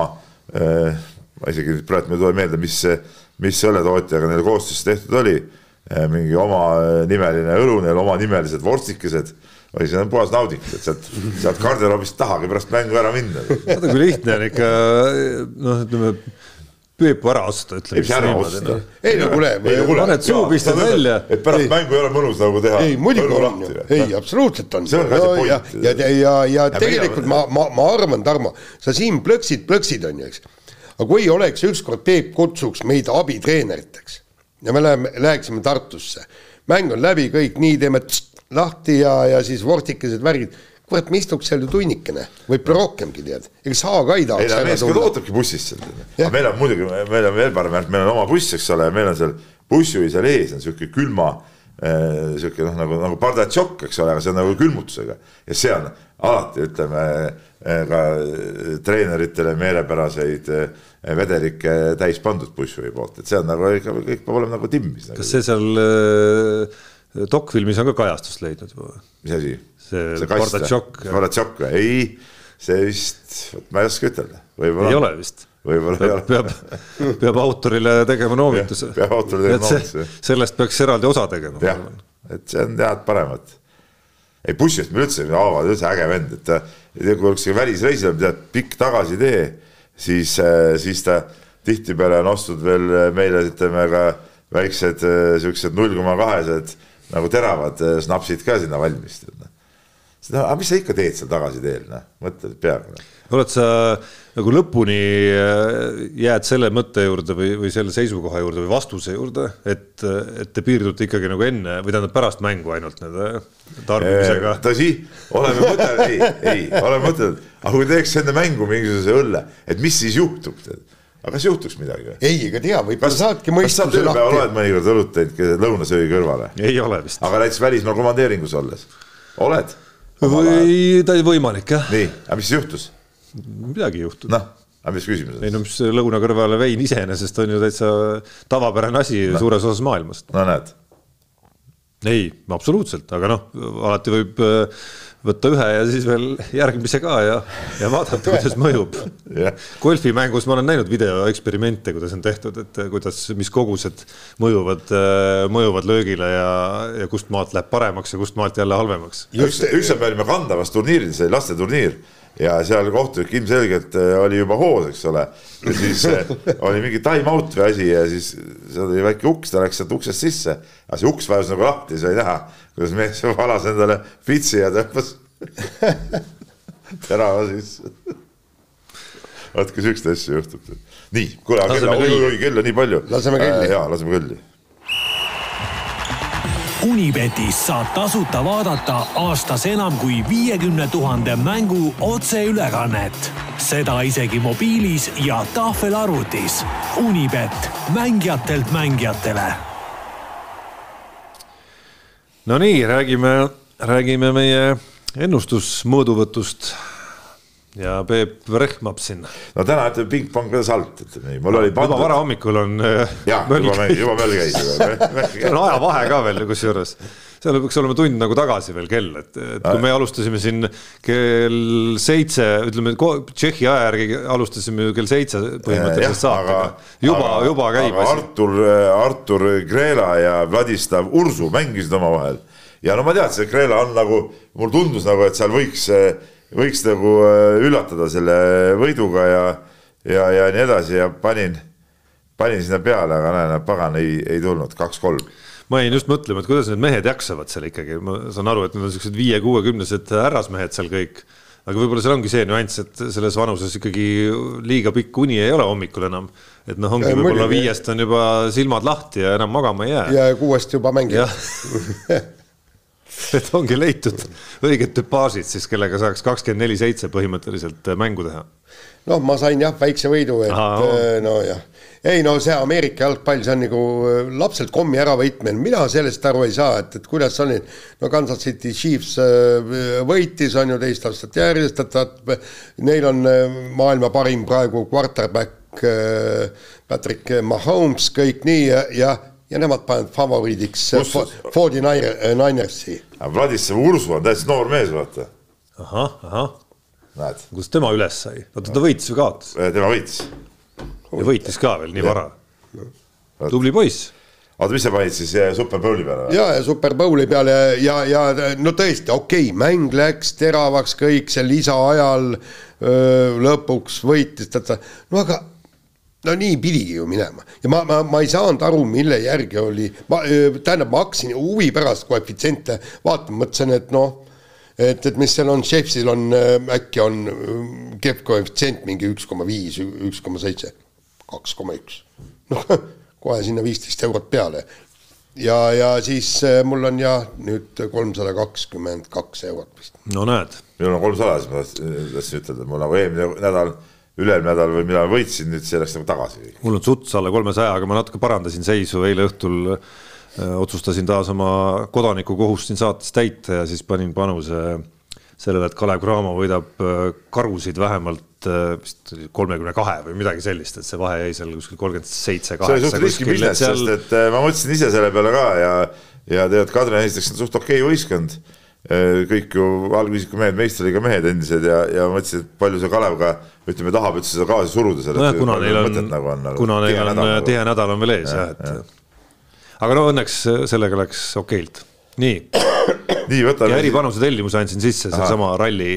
ma isegi praegu me tuleb meelde, mis õlletootjaga neil koostöös tehtud oli. Mingi oma nimeline õlu, neil oma nimelised vorstikesed. Või see on puhas nauding, et sealt garderoobist tahagi pärast mängu ära minna. Vaata, kui lihtne on ikka, ütleme, Peepu ära osta, ütleme. Ei, ära osta. Ei, no kuule. Paned suu pistad välja. Et pärast mängu ei ole mõnus nagu teha. Ei, muidugi on. Ei, absoluutselt on. See on ka see point. Ja tegelikult ma arvan, Tarmo, sa siin plõksid on ju, eks. Aga kui oleks ükskord Peep kutsuks meid abitreeneriteks ja me läheksime Tartusse, mäng on läbi kõik, nii teeme lahti ja siis vortikesed värgid, kurat, me istuks seal ju tunnikene, võib rohkemgi tead, ega saa ka ei tahaks. Ei, mees ka ootabki bussist seal. Meil on muidugi, meil on veel parem, meil on oma buss, eks ole, meil on seal bussijuhi seal ees, on selline külma, selline nagu pardatšokk, eks ole, aga see on nagu külmutusega ja see on alati, ütleme, ka treeneritele meelepäraseid vedelikke täis pandud bussjuhi poolt, et see on nagu, kõik peab olema nagu timmis. Kas see seal dokfilmis on ka kajastust leidnud? Mis asi? See pardatšokk. Pardatšokk, ei, see vist, ma ei oska ütelda. Ei ole vist. Peab autorile tegema noovituse. Peab autorile tegema noovituse. Sellest peaks eraldi osa tegema. Jah, et see on tead paremat. Ei, bussist meil üldse avavad, üldse äge vend, et kui oleks välisreisil tead pikk tagasi tee, siis ta tihtipeale on ostud veel meile, ütleme, ka väiksed sellised 0,2 nagu teravad snapsid ka sinna valmist. Aga mis sa ikka teed seal tagasi teel? Mõtled peaga. Oled sa nagu lõpuni jääd selle mõtte juurde või selle seisukoha juurde või vastuse juurde, et te piirdute ikkagi nagu enne või tähendab pärast mängu ainult nende tarbimisega? Tõsi, oleme mõtelnud, aga kui teeks enne mängu mingisuguse õlle, et mis siis juhtub? Aga kas juhtuks midagi? Ei, ega tea, võib-olla saadki mõistuse lahti. Kas sa tööpäeval oled mõnikord õlut teinud lõunasöögi kõrvale? Ei ole vist. Aga näiteks välismaal komandeeringus olles? Oled? Või ta ei võimalik, jah. Nii, aga mis juhtus? Midagi juhtud. Noh, aga mis küsimus? Ei, no mis lõuna kõrvale vein iseenesest on ju täitsa tavapärane asi suures osas maailmast. No näed. Ei, absoluutselt, aga noh, alati võib võtta ühe ja siis veel järgmise ka ja vaadata, kuidas mõjub. Golfimängus ma olen näinud videoeksperimente, kuidas on tehtud, et mis kogused mõjuvad löögile ja kust maalt läheb paremaks ja kust maalt jälle halvemaks. Üks me olime kandavas turniiril, see lasteturniir ja seal kohtunik ilmselgelt oli juba hoos, eks ole, ja siis oli mingi time out või asi ja siis seal oli väike uks, ta läks sealt uksest sisse, aga see uks vajus nagu lahti, sai näha, kuidas mees valas endale pitsi ja tõmpas terava sisse. Vaat, kui sükste asju juhtub. Nii, kuule, kell on nii palju. Laseme kelli. Jaa, laseme kelli. Unibetis saab tasuta vaadata aastas enam kui 50 000 mängu otseülekannet. Seda isegi mobiilis ja tahvelarvutis. Unibet, mängijatelt mängijatele. No nii, räägime meie ennustusmõõduvõtust ja Peep rehmab sinna. No täna ütleme ping-pong ka salt. Juba vara hommikul on juba möll käis. See on aja vahe ka veel kus juures. Seal võiks olema tund nagu tagasi veel kell. Et kui me alustasime siin kell 7, ütleme Tšehhi aja järgi alustasime kell 7 põhimõtteliselt saatega. Juba käib asi. Artur Grela ja Vladislav Ursu mängisid oma vahel. Ja no ma tead, see Grela on nagu, mul tundus nagu, et seal võiks nagu üllatada selle võiduga ja nii edasi ja panin sinna peale, aga näen, pagan ei tulnud, 2-3. ma jäin just mõtlema, et kuidas need mehed jaksavad seal ikkagi, ma saan aru, et need on sellised 5-60-sed härrasmehed seal kõik, aga võib-olla seal ongi see nüanss, et selles vanuses ikkagi liiga pikk uni ei ole hommikul enam, et noh, ongi võib-olla 5 on juba silmad lahti ja enam magama ei jää. Ja 6 juba mängib. Et ongi leitud õiged tüpaažid siis, kellega saaks 24/7 põhimõtteliselt mängu teha. No ma sain jah väikse võidu, et no jah. Ei no see Ameerika jalgpall, see on nagu lapselt kommi ära võitmine, mina sellest aru ei saa, et kuidas on, no Kansas City Chiefs võitis, on ju 2 aastat järjest, et neil on maailma parim praegu quarterback Patrick Mahomes, kõik nii ja nemad panevad favoriidiks 49ersi. Vladislav Ursu on täiesti noor mees, vaata. Ahah. Näed. Kus tema üles sai? Ta võitis või kaotas? Tema võitis. Ja võitis ka veel nii vara. Tubli poiss. Oota, mis sa panid siis Super Bowli peale? Ja Super Bowli peale ja no tõesti, okei, mäng läks teravaks kõik, see lisa ajal lõpuks võitis. No aga no nii pidigi ju minema. Ja ma ei saanud aru, mille järgi oli. Ma hakkasin huvi pärast koefitsiente vaatama, mõtlesin, et noh, et mis seal on, Chefsil on, äkki on kehv koefitsient mingi 1,5, 1,7, 2,1. Noh, kohe sinna 15 eurot peale. Ja siis mul on nüüd 322 eurot vist. No näed. Minul on 300, ma tahtsin ütelda, mul nagu eelmine nädal ülemine nädal või mida võitsin, nüüd see läks nagu tagasi. Mul on suts alla 300, aga ma natuke parandasin seisu, eile õhtul otsustasin taas oma kodaniku kohust siin saates täita ja siis panin panuse sellele, et Kalev Cramo võidab karusid vähemalt 32 või midagi sellist, et see vahe jäi seal kuskil 37-8. See oli suht riskibisnes, sest et ma mõtlesin ise selle peale ka ja tead, Kadri esiteks on suht okei võistkond, kõik ju algvisiku mehed, meistriliga mehed endised ja mõtlesin, et palju see Kalev ka ütleme, tahab üldse seda gaasi suruda selle, kuna neil on tihe nädal on veel ees aga no õnneks sellega läks okeilt. Nii, ja eripanuse tellimuse andsin sisse sama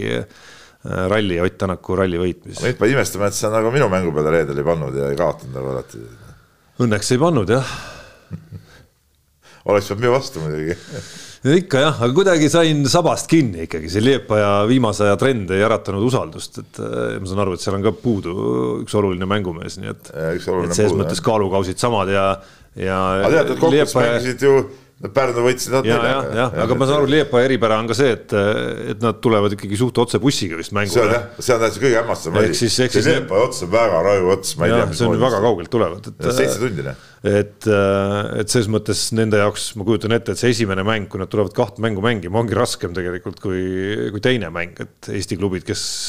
ralli Ott Tänaku ralli võitmis. Nüüd pa imestama, et sa nagu minu mängu peale reedel ei pannud ja ei kaotanud nagu alati. Õnneks ei pannud, jah. Oleks peab minu vastu muidugi. Ikka jah, aga kuidagi sain sabast kinni ikkagi. See Liepaja viimase aja trend ei äratanud usaldust. Et ma saan aru, et seal on ka puudu üks oluline mängumees. Nii et selles mõttes kaalukausid samad ja tead, et kokkust mängisid ju Pärnu võitsid nad ja, aga ma saan aru, Liepaja eripära on ka see, et nad tulevad ikkagi suht otse bussiga vist mängu. See on täitsa kõige hämmastam. See Liepaja ots on väga raju ots. See on väga kaugelt tulevad. 7 tundine. Et selles mõttes nende jaoks ma kujutan ette, et see esimene mäng, kui nad tulevad 2 mängu mängima, ongi raskem tegelikult kui teine mäng, et Eesti klubid,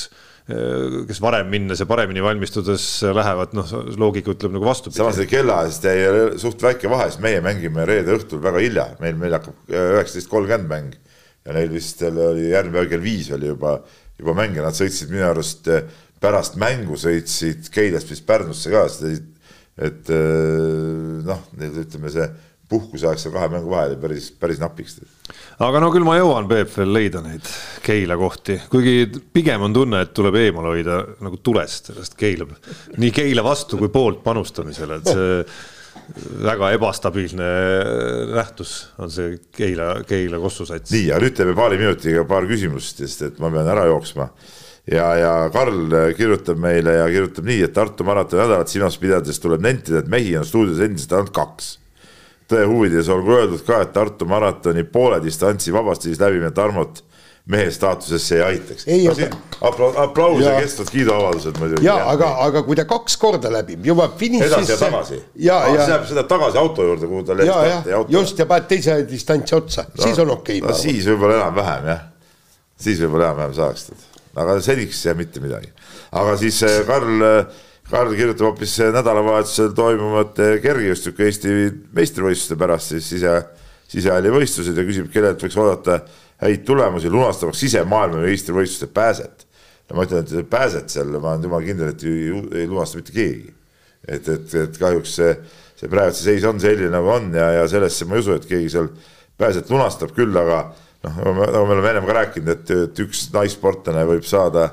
kes varem minnes ja paremini valmistudes lähevad, noh, loogika ütleb nagu vastu. Samas see kella, sest jäi suht väike vahe, sest meie mängime reede õhtul väga hilja. Meil hakkab 19.30 mäng ja neil vist oli järgmine päev kell 5 oli juba mäng ja nad sõitsid minu arust pärast mängu sõitsid Keilast vist Pärnusse ka, et noh, ütleme see puhkusaegse 2 mängu vahel päris napiks. Aga no küll ma jõuan, Peep, veel leida neid Keila kohti, kuigi pigem on tunne, et tuleb eemal hoida nagu tulest sellest Keila, nii Keila vastu kui poolt panustamisele, et see väga ebastabiilne nähtus on see Keila kossusats. Nii, ja nüüd teeme paari minutiga paar küsimust, sest et ma pean ära jooksma. Ja Karl kirjutab meile ja kirjutab nii, et Tartu maratoni nädalat silmas pidades tuleb nentida, et mehi on stuudios endiselt ainult 2. Tõe huvides olgu öeldud ka, et Tartu maratoni poole distantsi vabastis läbimine Tarmot mehe staatusesse ei aitaks. Aplaus ja kestvad kiiduavaldused muidugi. Ja, aga kui ta 2 korda läbib, juba finišisse. Edasi ja tagasi. See läheb seda tagasi auto juurde, kuhu ta leest auto. Just, ja paned teise distantsi otsa. Siis on okei. Siis võib-olla enam vähem, jah. Siis võib-olla enam vähem saaks. Aga seniks jää mitte midagi. Aga siis Karl kirjutab hoopis nädalavahetusel toimuvate kergejõustiku Eesti meistrivõistluste pärast siis sisehalli võistlused ja küsib, kellelt võiks oodata häid tulemusi lunastamaks sisemaailma meistrivõistluste pääset. Ja ma ütlen, et pääset seal, ma olen jumal kindel, et ei lunasta mitte keegi. Et kahjuks see praegu see seis on selline nagu on ja sellesse ma ei usu, et keegi seal pääset lunastab küll, aga nagu me oleme ennem ka rääkinud, et üks naissportlane võib saada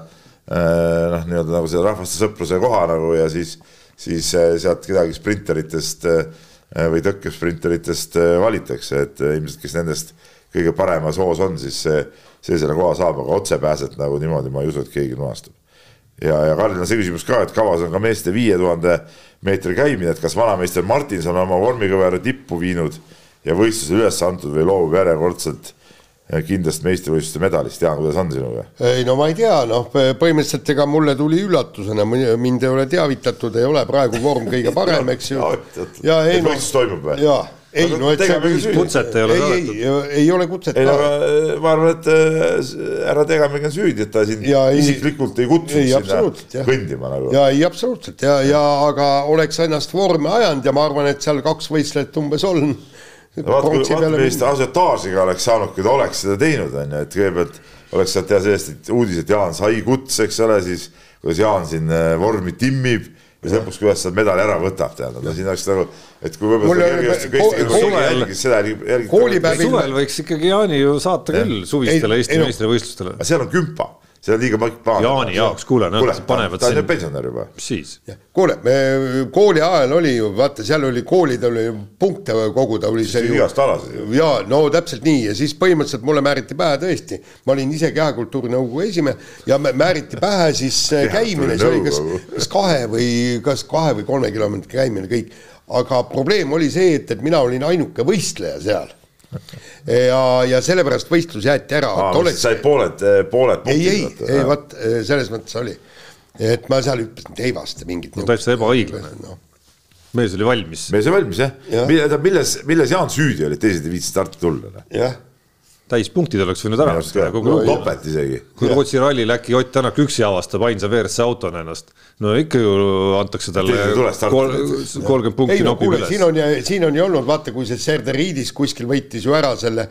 nii-öelda nagu seda rahvaste sõpruse koha nagu ja siis sealt kedagi sprinteritest või tõkkesprinteritest valitakse, et ilmselt kes nendest kõige paremas hoos on, siis see selle koha saab, aga otse pääset nagu niimoodi ma ei usu, et keegi lunastub. Ja Karlil on see küsimus ka, et kavas on ka meeste 5000 meetri käimine, et kas vanameister Martinson oma vormikõvera tippu viinud ja võistlusel üles antud või loobub järjekordselt kindlasti meistrivõistluste medalist. Jaan, kuidas on sinuga? Ei, no ma ei tea, põhimõtteliselt ega mulle tuli üllatusena, mind ei ole teavitatud, ei ole praegu vorm kõige parem, eks ju. Ja võistlus toimub või? Jaa. Ei, no et see kutset ei ole saadetud. Ei ole kutset. Ei, aga ma arvan, et ära Tegamegi on süüdi, et ta siin isiklikult ei kutsunud sinna kõndima nagu. Ja ei, absoluutselt. Aga oleks ennast vormi ajanud ja ma arvan, et seal 2 võistlejat umbes on. Vaata, millist asiotaažiga oleks saanud, kui ta oleks seda teinud, et kõigepealt oleks saad teha sellest, et uudis, et Jaan sai kutse, eks ole, siis kuidas Jaan siin vormi timmib ja lõpuks kuidas seda medali ära võtab, teada. Siin oleks nagu, et kui võib-olla suvel võiks ikkagi Jaani ju saata küll suvistele Eesti meistrivõistlustele. Aga seal on kümpa. See on liiga plaan. Jaani jaoks, kuule, panevad ta on ju pensionär juba. Siis. Kuule, kooli ajal oli ju, vaata, seal oli koolid, oli punkte koguda. Igast alasid ju. Jaa, no täpselt nii ja siis põhimõtteliselt mulle määriti pähe tõesti. Ma olin ise kehakultuurinõukogu esimehe ja määriti pähe siis käimine, see oli kas 2 või 3 kilomeetri käimine kõik. Aga probleem oli see, et mina olin ainuke võistleja seal. Ja sellepärast võistlus jäeti ära. Sai pooled punktid. Ei, vaat selles mõttes oli. Et ma seal ütlesin, et ei vasta mingit. No täitsa ebaõiglane. Mees oli valmis. Mees oli valmis, jah. Milles Jaan süüdi oli, et teised ei viitsi starti tulla? Jah. Täispunktid oleks võinud ära. Topet isegi. Kui Rootsi rallil äkki Ott Tänak üksi avastab ainsa veeresse autona ennast, no ikka ju antakse talle 30 punkti nopib üles. Siin on ju olnud, vaata, kui see Serderiidis kuskil võitis ju ära selle,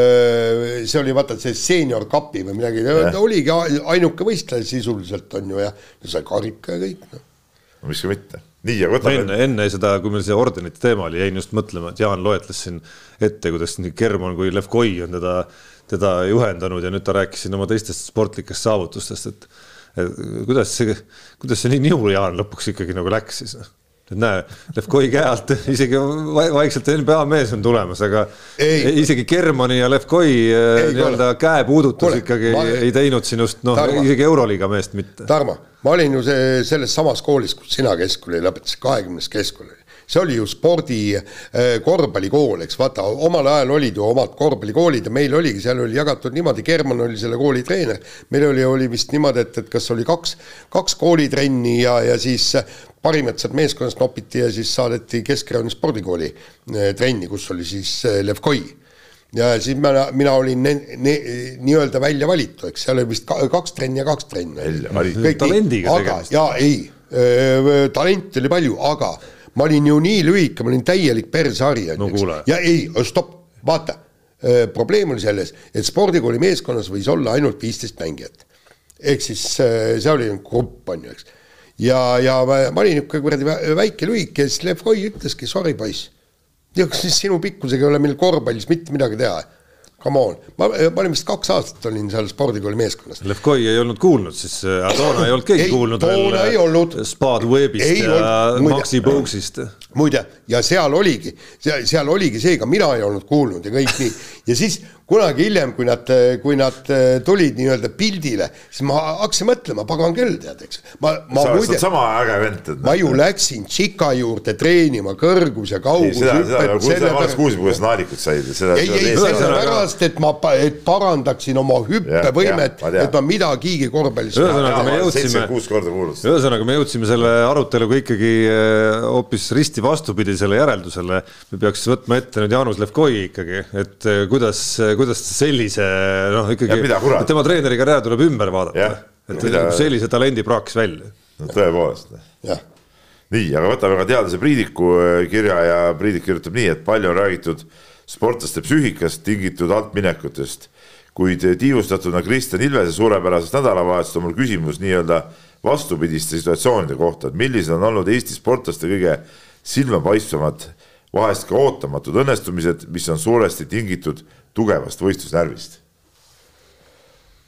see oli vaata see senior kapi või midagi, ta oligi ainuke võistleja sisuliselt on ju ja sai karika ja kõik. No mis ka mitte. Nii, ja võtame. Enne seda, kui meil see ordenite teema oli, jäin just mõtlema, et Jaan loetles siin ette, kuidas nii Kerman kui Levkoi on teda juhendanud ja nüüd ta rääkis siin oma teistest sportlikest saavutustest, et kuidas see nii nihu Jaan lõpuks ikkagi nagu läks siis. Et näe, Levkoi käe alt isegi vaikselt NBA mees on tulemas, aga isegi Kermani ja Levkoi nii-öelda käe puudutus ikkagi ei teinud sinust, isegi Euroliiga meest mitte. Tarmo, ma olin ju selles samas koolis, kus sina keskkooli lõpetasid, 20. keskkooli. See oli ju spordi korvpallikool, eks vaata, omal ajal olid ju omad korvpallikoolid ja meil oligi, seal oli jagatud niimoodi, Kerman oli selle kooli treener, meil oli vist niimoodi, et kas oli kaks koolitrenni ja siis parimatsad meeskonnast nopiti ja siis saadeti Keskerakonna spordikooli trenni, kus oli siis Levkoi. Ja siis mina olin nii-öelda välja valitu, eks seal oli vist 2 trenni ja 2 trenni. Talendiga tegemist. Jaa, ei, talent oli palju, aga ma olin ju nii lühike, ma olin täielik persari. No kuule. Ja ei, stopp, vaata, probleem oli selles, et spordikooli meeskonnas võis olla ainult 15 mängijat. Ehk siis see oli grupp, on ju, eks. Ja ma olin väike lühike ja siis Levkoi ütleski, sorry poiss, siis sinu pikkusega ei ole meil korvpallis mitte midagi teha. Come on, ma olin vist 2 aastat olin seal spordikooli meeskonnast. Levkoi ei olnud kuulnud, siis toona ei olnud keegi kuulnud veel Spad Webist ja Maxi Bogsist. Muide, ja seal oligi see, ka mina ei olnud kuulnud ja kõik nii. Ja siis kunagi hiljem, kui nad tulid nii-öelda pildile, siis ma hakkasin mõtlema, pagan küll, tead, eks. Sa oled sama äge vend. Ma ju läksin Tšika juurde treenima kõrgus ja kaugus. Seda ma oleks kuulsin, kuidas naalikud said. Ei, sellepärast, et ma parandaksin oma hüppevõimet, et ma midagigi korvpallis. Ühesõnaga me jõudsime selle aruteluga ikkagi hoopis risti vastupidisele järeldusele. Me peaks võtma ette nüüd Jaanus Levkoi ikkagi, et kuidas sellise, ikkagi, tema treeneri karjäär tuleb ümber vaadata, et sellise talendi praakis välja. No tõepoolest. Nii, aga võtame ka teadlase Priidiku kirja ja Priidik kirjutab nii, et palju on räägitud sportlaste psüühikast tingitud altminekutest, kuid tiivustatuna Kristjan Ilvese suurepärasest nädalavahetust on mul küsimus nii-öelda vastupidiste situatsioonide kohta, et millised on olnud Eesti sportlaste kõige silmapaistvad, vahest ka ootamatud õnnestumised, mis on suuresti tingitud tugevast võistlusnärvist.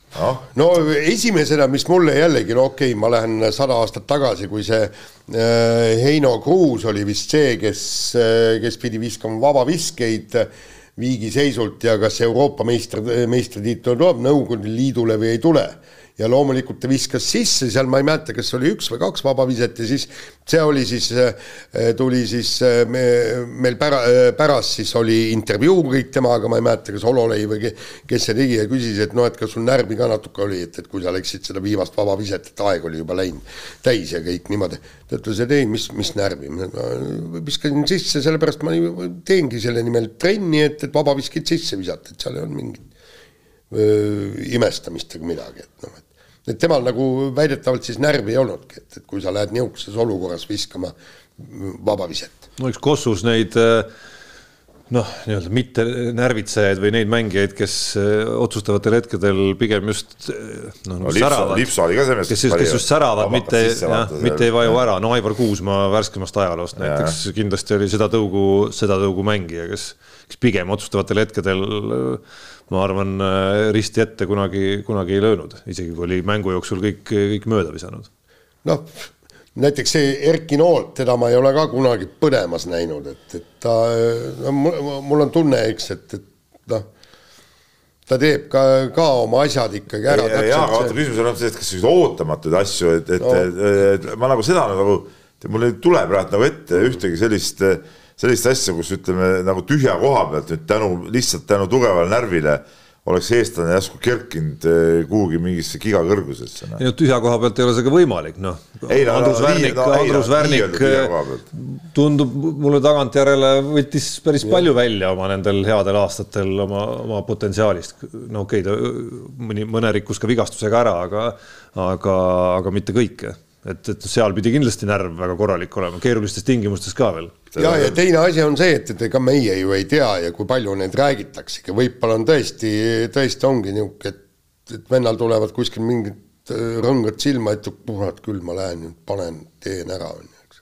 no esimesena, mis mulle jällegi, no okei, ma lähen 100 aastat tagasi, kui see Heino Kruus oli vist see, kes pidi viskama vabaviskeid viigiseisult ja kas Euroopa meistritiitel tuleb Nõukogude Liidule või ei tule. Ja loomulikult ta viskas sisse, seal ma ei mäleta, kas oli 1 või 2 vabaviset ja siis see oli siis, tuli siis meil pärast siis oli intervjuu kõik temaga, ma ei mäleta, kas Hololei või kes see tegi ja küsis, et no, et kas sul närvi ka natuke oli, et kui sa läksid seda viimast vabaviset, et aeg oli juba läinud täis ja kõik niimoodi. Ta ütles, et ei, mis närvi, ma viskasin sisse, sellepärast ma teengi selle nimel trenni, et vabaviskid sisse visata, et seal ei olnud mingit imestamist ega midagi, et noh, et temal nagu väidetavalt siis närvi ei olnudki, et kui sa lähed niisuguses olukorras viskama vabaviset. No üks Kossus neid nii-öelda mitte närvitsejaid või neid mängijaid, kes otsustavatel hetkedel pigem just säravad, kes just säravad, mitte ei vaju ära. No Aivar Kuusmaa värskemast ajaloost näiteks kindlasti oli seda tõugu mängija, kes pigem otsustavatel hetkedel ma arvan, risti ette kunagi ei löönud, isegi kui oli mängu jooksul kõik mööda visanud. Noh, näiteks see Erki Noolt, teda ma ei ole ka kunagi põdemas näinud, et ta, mul on tunne, eks, et ta teeb ka oma asjad ikkagi ära. Aga küsimus on see, et kas ootamatuid asju, et ma nagu seda mul ei tule praegu nagu ette ühtegi sellist asja, kus ütleme nagu tühja koha pealt nüüd lihtsalt tänu tugevale närvile oleks eestlane jäsku kerkinud kuhugi mingisse gigakõrgusesse. Tühja koha pealt ei ole see ka võimalik. Andrus Värnik tundub mulle tagantjärele võttis päris palju välja oma nendel headel aastatel oma potentsiaalist. No okei, mõne rikkus ka vigastusega ära, aga mitte kõike. Et seal pidi kindlasti närv väga korralik olema, keerulistes tingimustes ka veel. Ja teine asi on see, et ega meie ju ei tea ja kui palju need räägitakse. Võipal on tõesti ongi niuke, et vennal tulevad kuskil mingid rõngad silma, et puhad küll ma lähen, teen ära.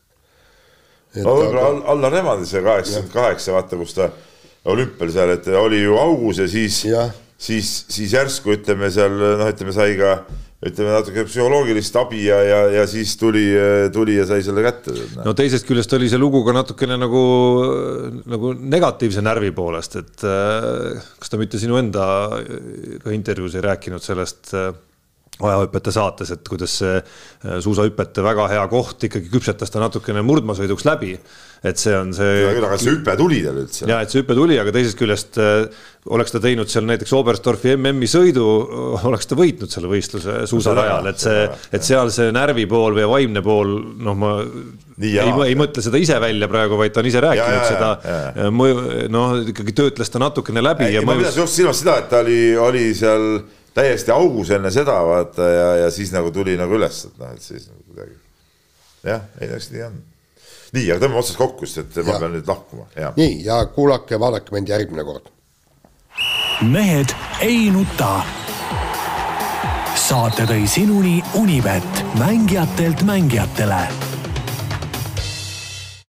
Allar Remandise 88, vaata, kus ta olümpial seal, et oli ju augus ja siis järsku ütleme seal, sai ka natuke psühholoogilist abi ja siis tuli ja sai selle kätte. No teisest küljest oli see lugu ka natukene nagu negatiivse närvi poolest, et kas ta mitte sinu enda ka intervjuus ei rääkinud sellest ajahüpete saates, et kuidas see suusahüpete väga hea koht ikkagi küpsetas ta natukene murdmasõiduks läbi, et see on see... Aga see hüpe tuli tal üldse. Ja, et see hüpe tuli, aga teisest küljest oleks ta teinud seal näiteks Oberstdorfi MM-i sõidu, oleks ta võitnud selle võistluse suusarajal, et seal see närvi pool või vaimne pool, ma ei mõtle seda ise välja praegu, vaid ta on ise rääkinud seda, ikkagi töötles ta natukene läbi. Ma pidas just silmas seda, et ta oli seal täiesti augus enne seda, vaata, ja siis nagu tuli nagu üles, et siis nagu kuidagi. Jah, ei näeks nii on. Nii, aga tõmbame otsast kokku, et ma pean nüüd lahkuma. Nii, ja kuulake ja vaadake meid järgmine kord. Mehed ei nuta. Saate tõi sinuni Unibet, mängijatelt mängijatele.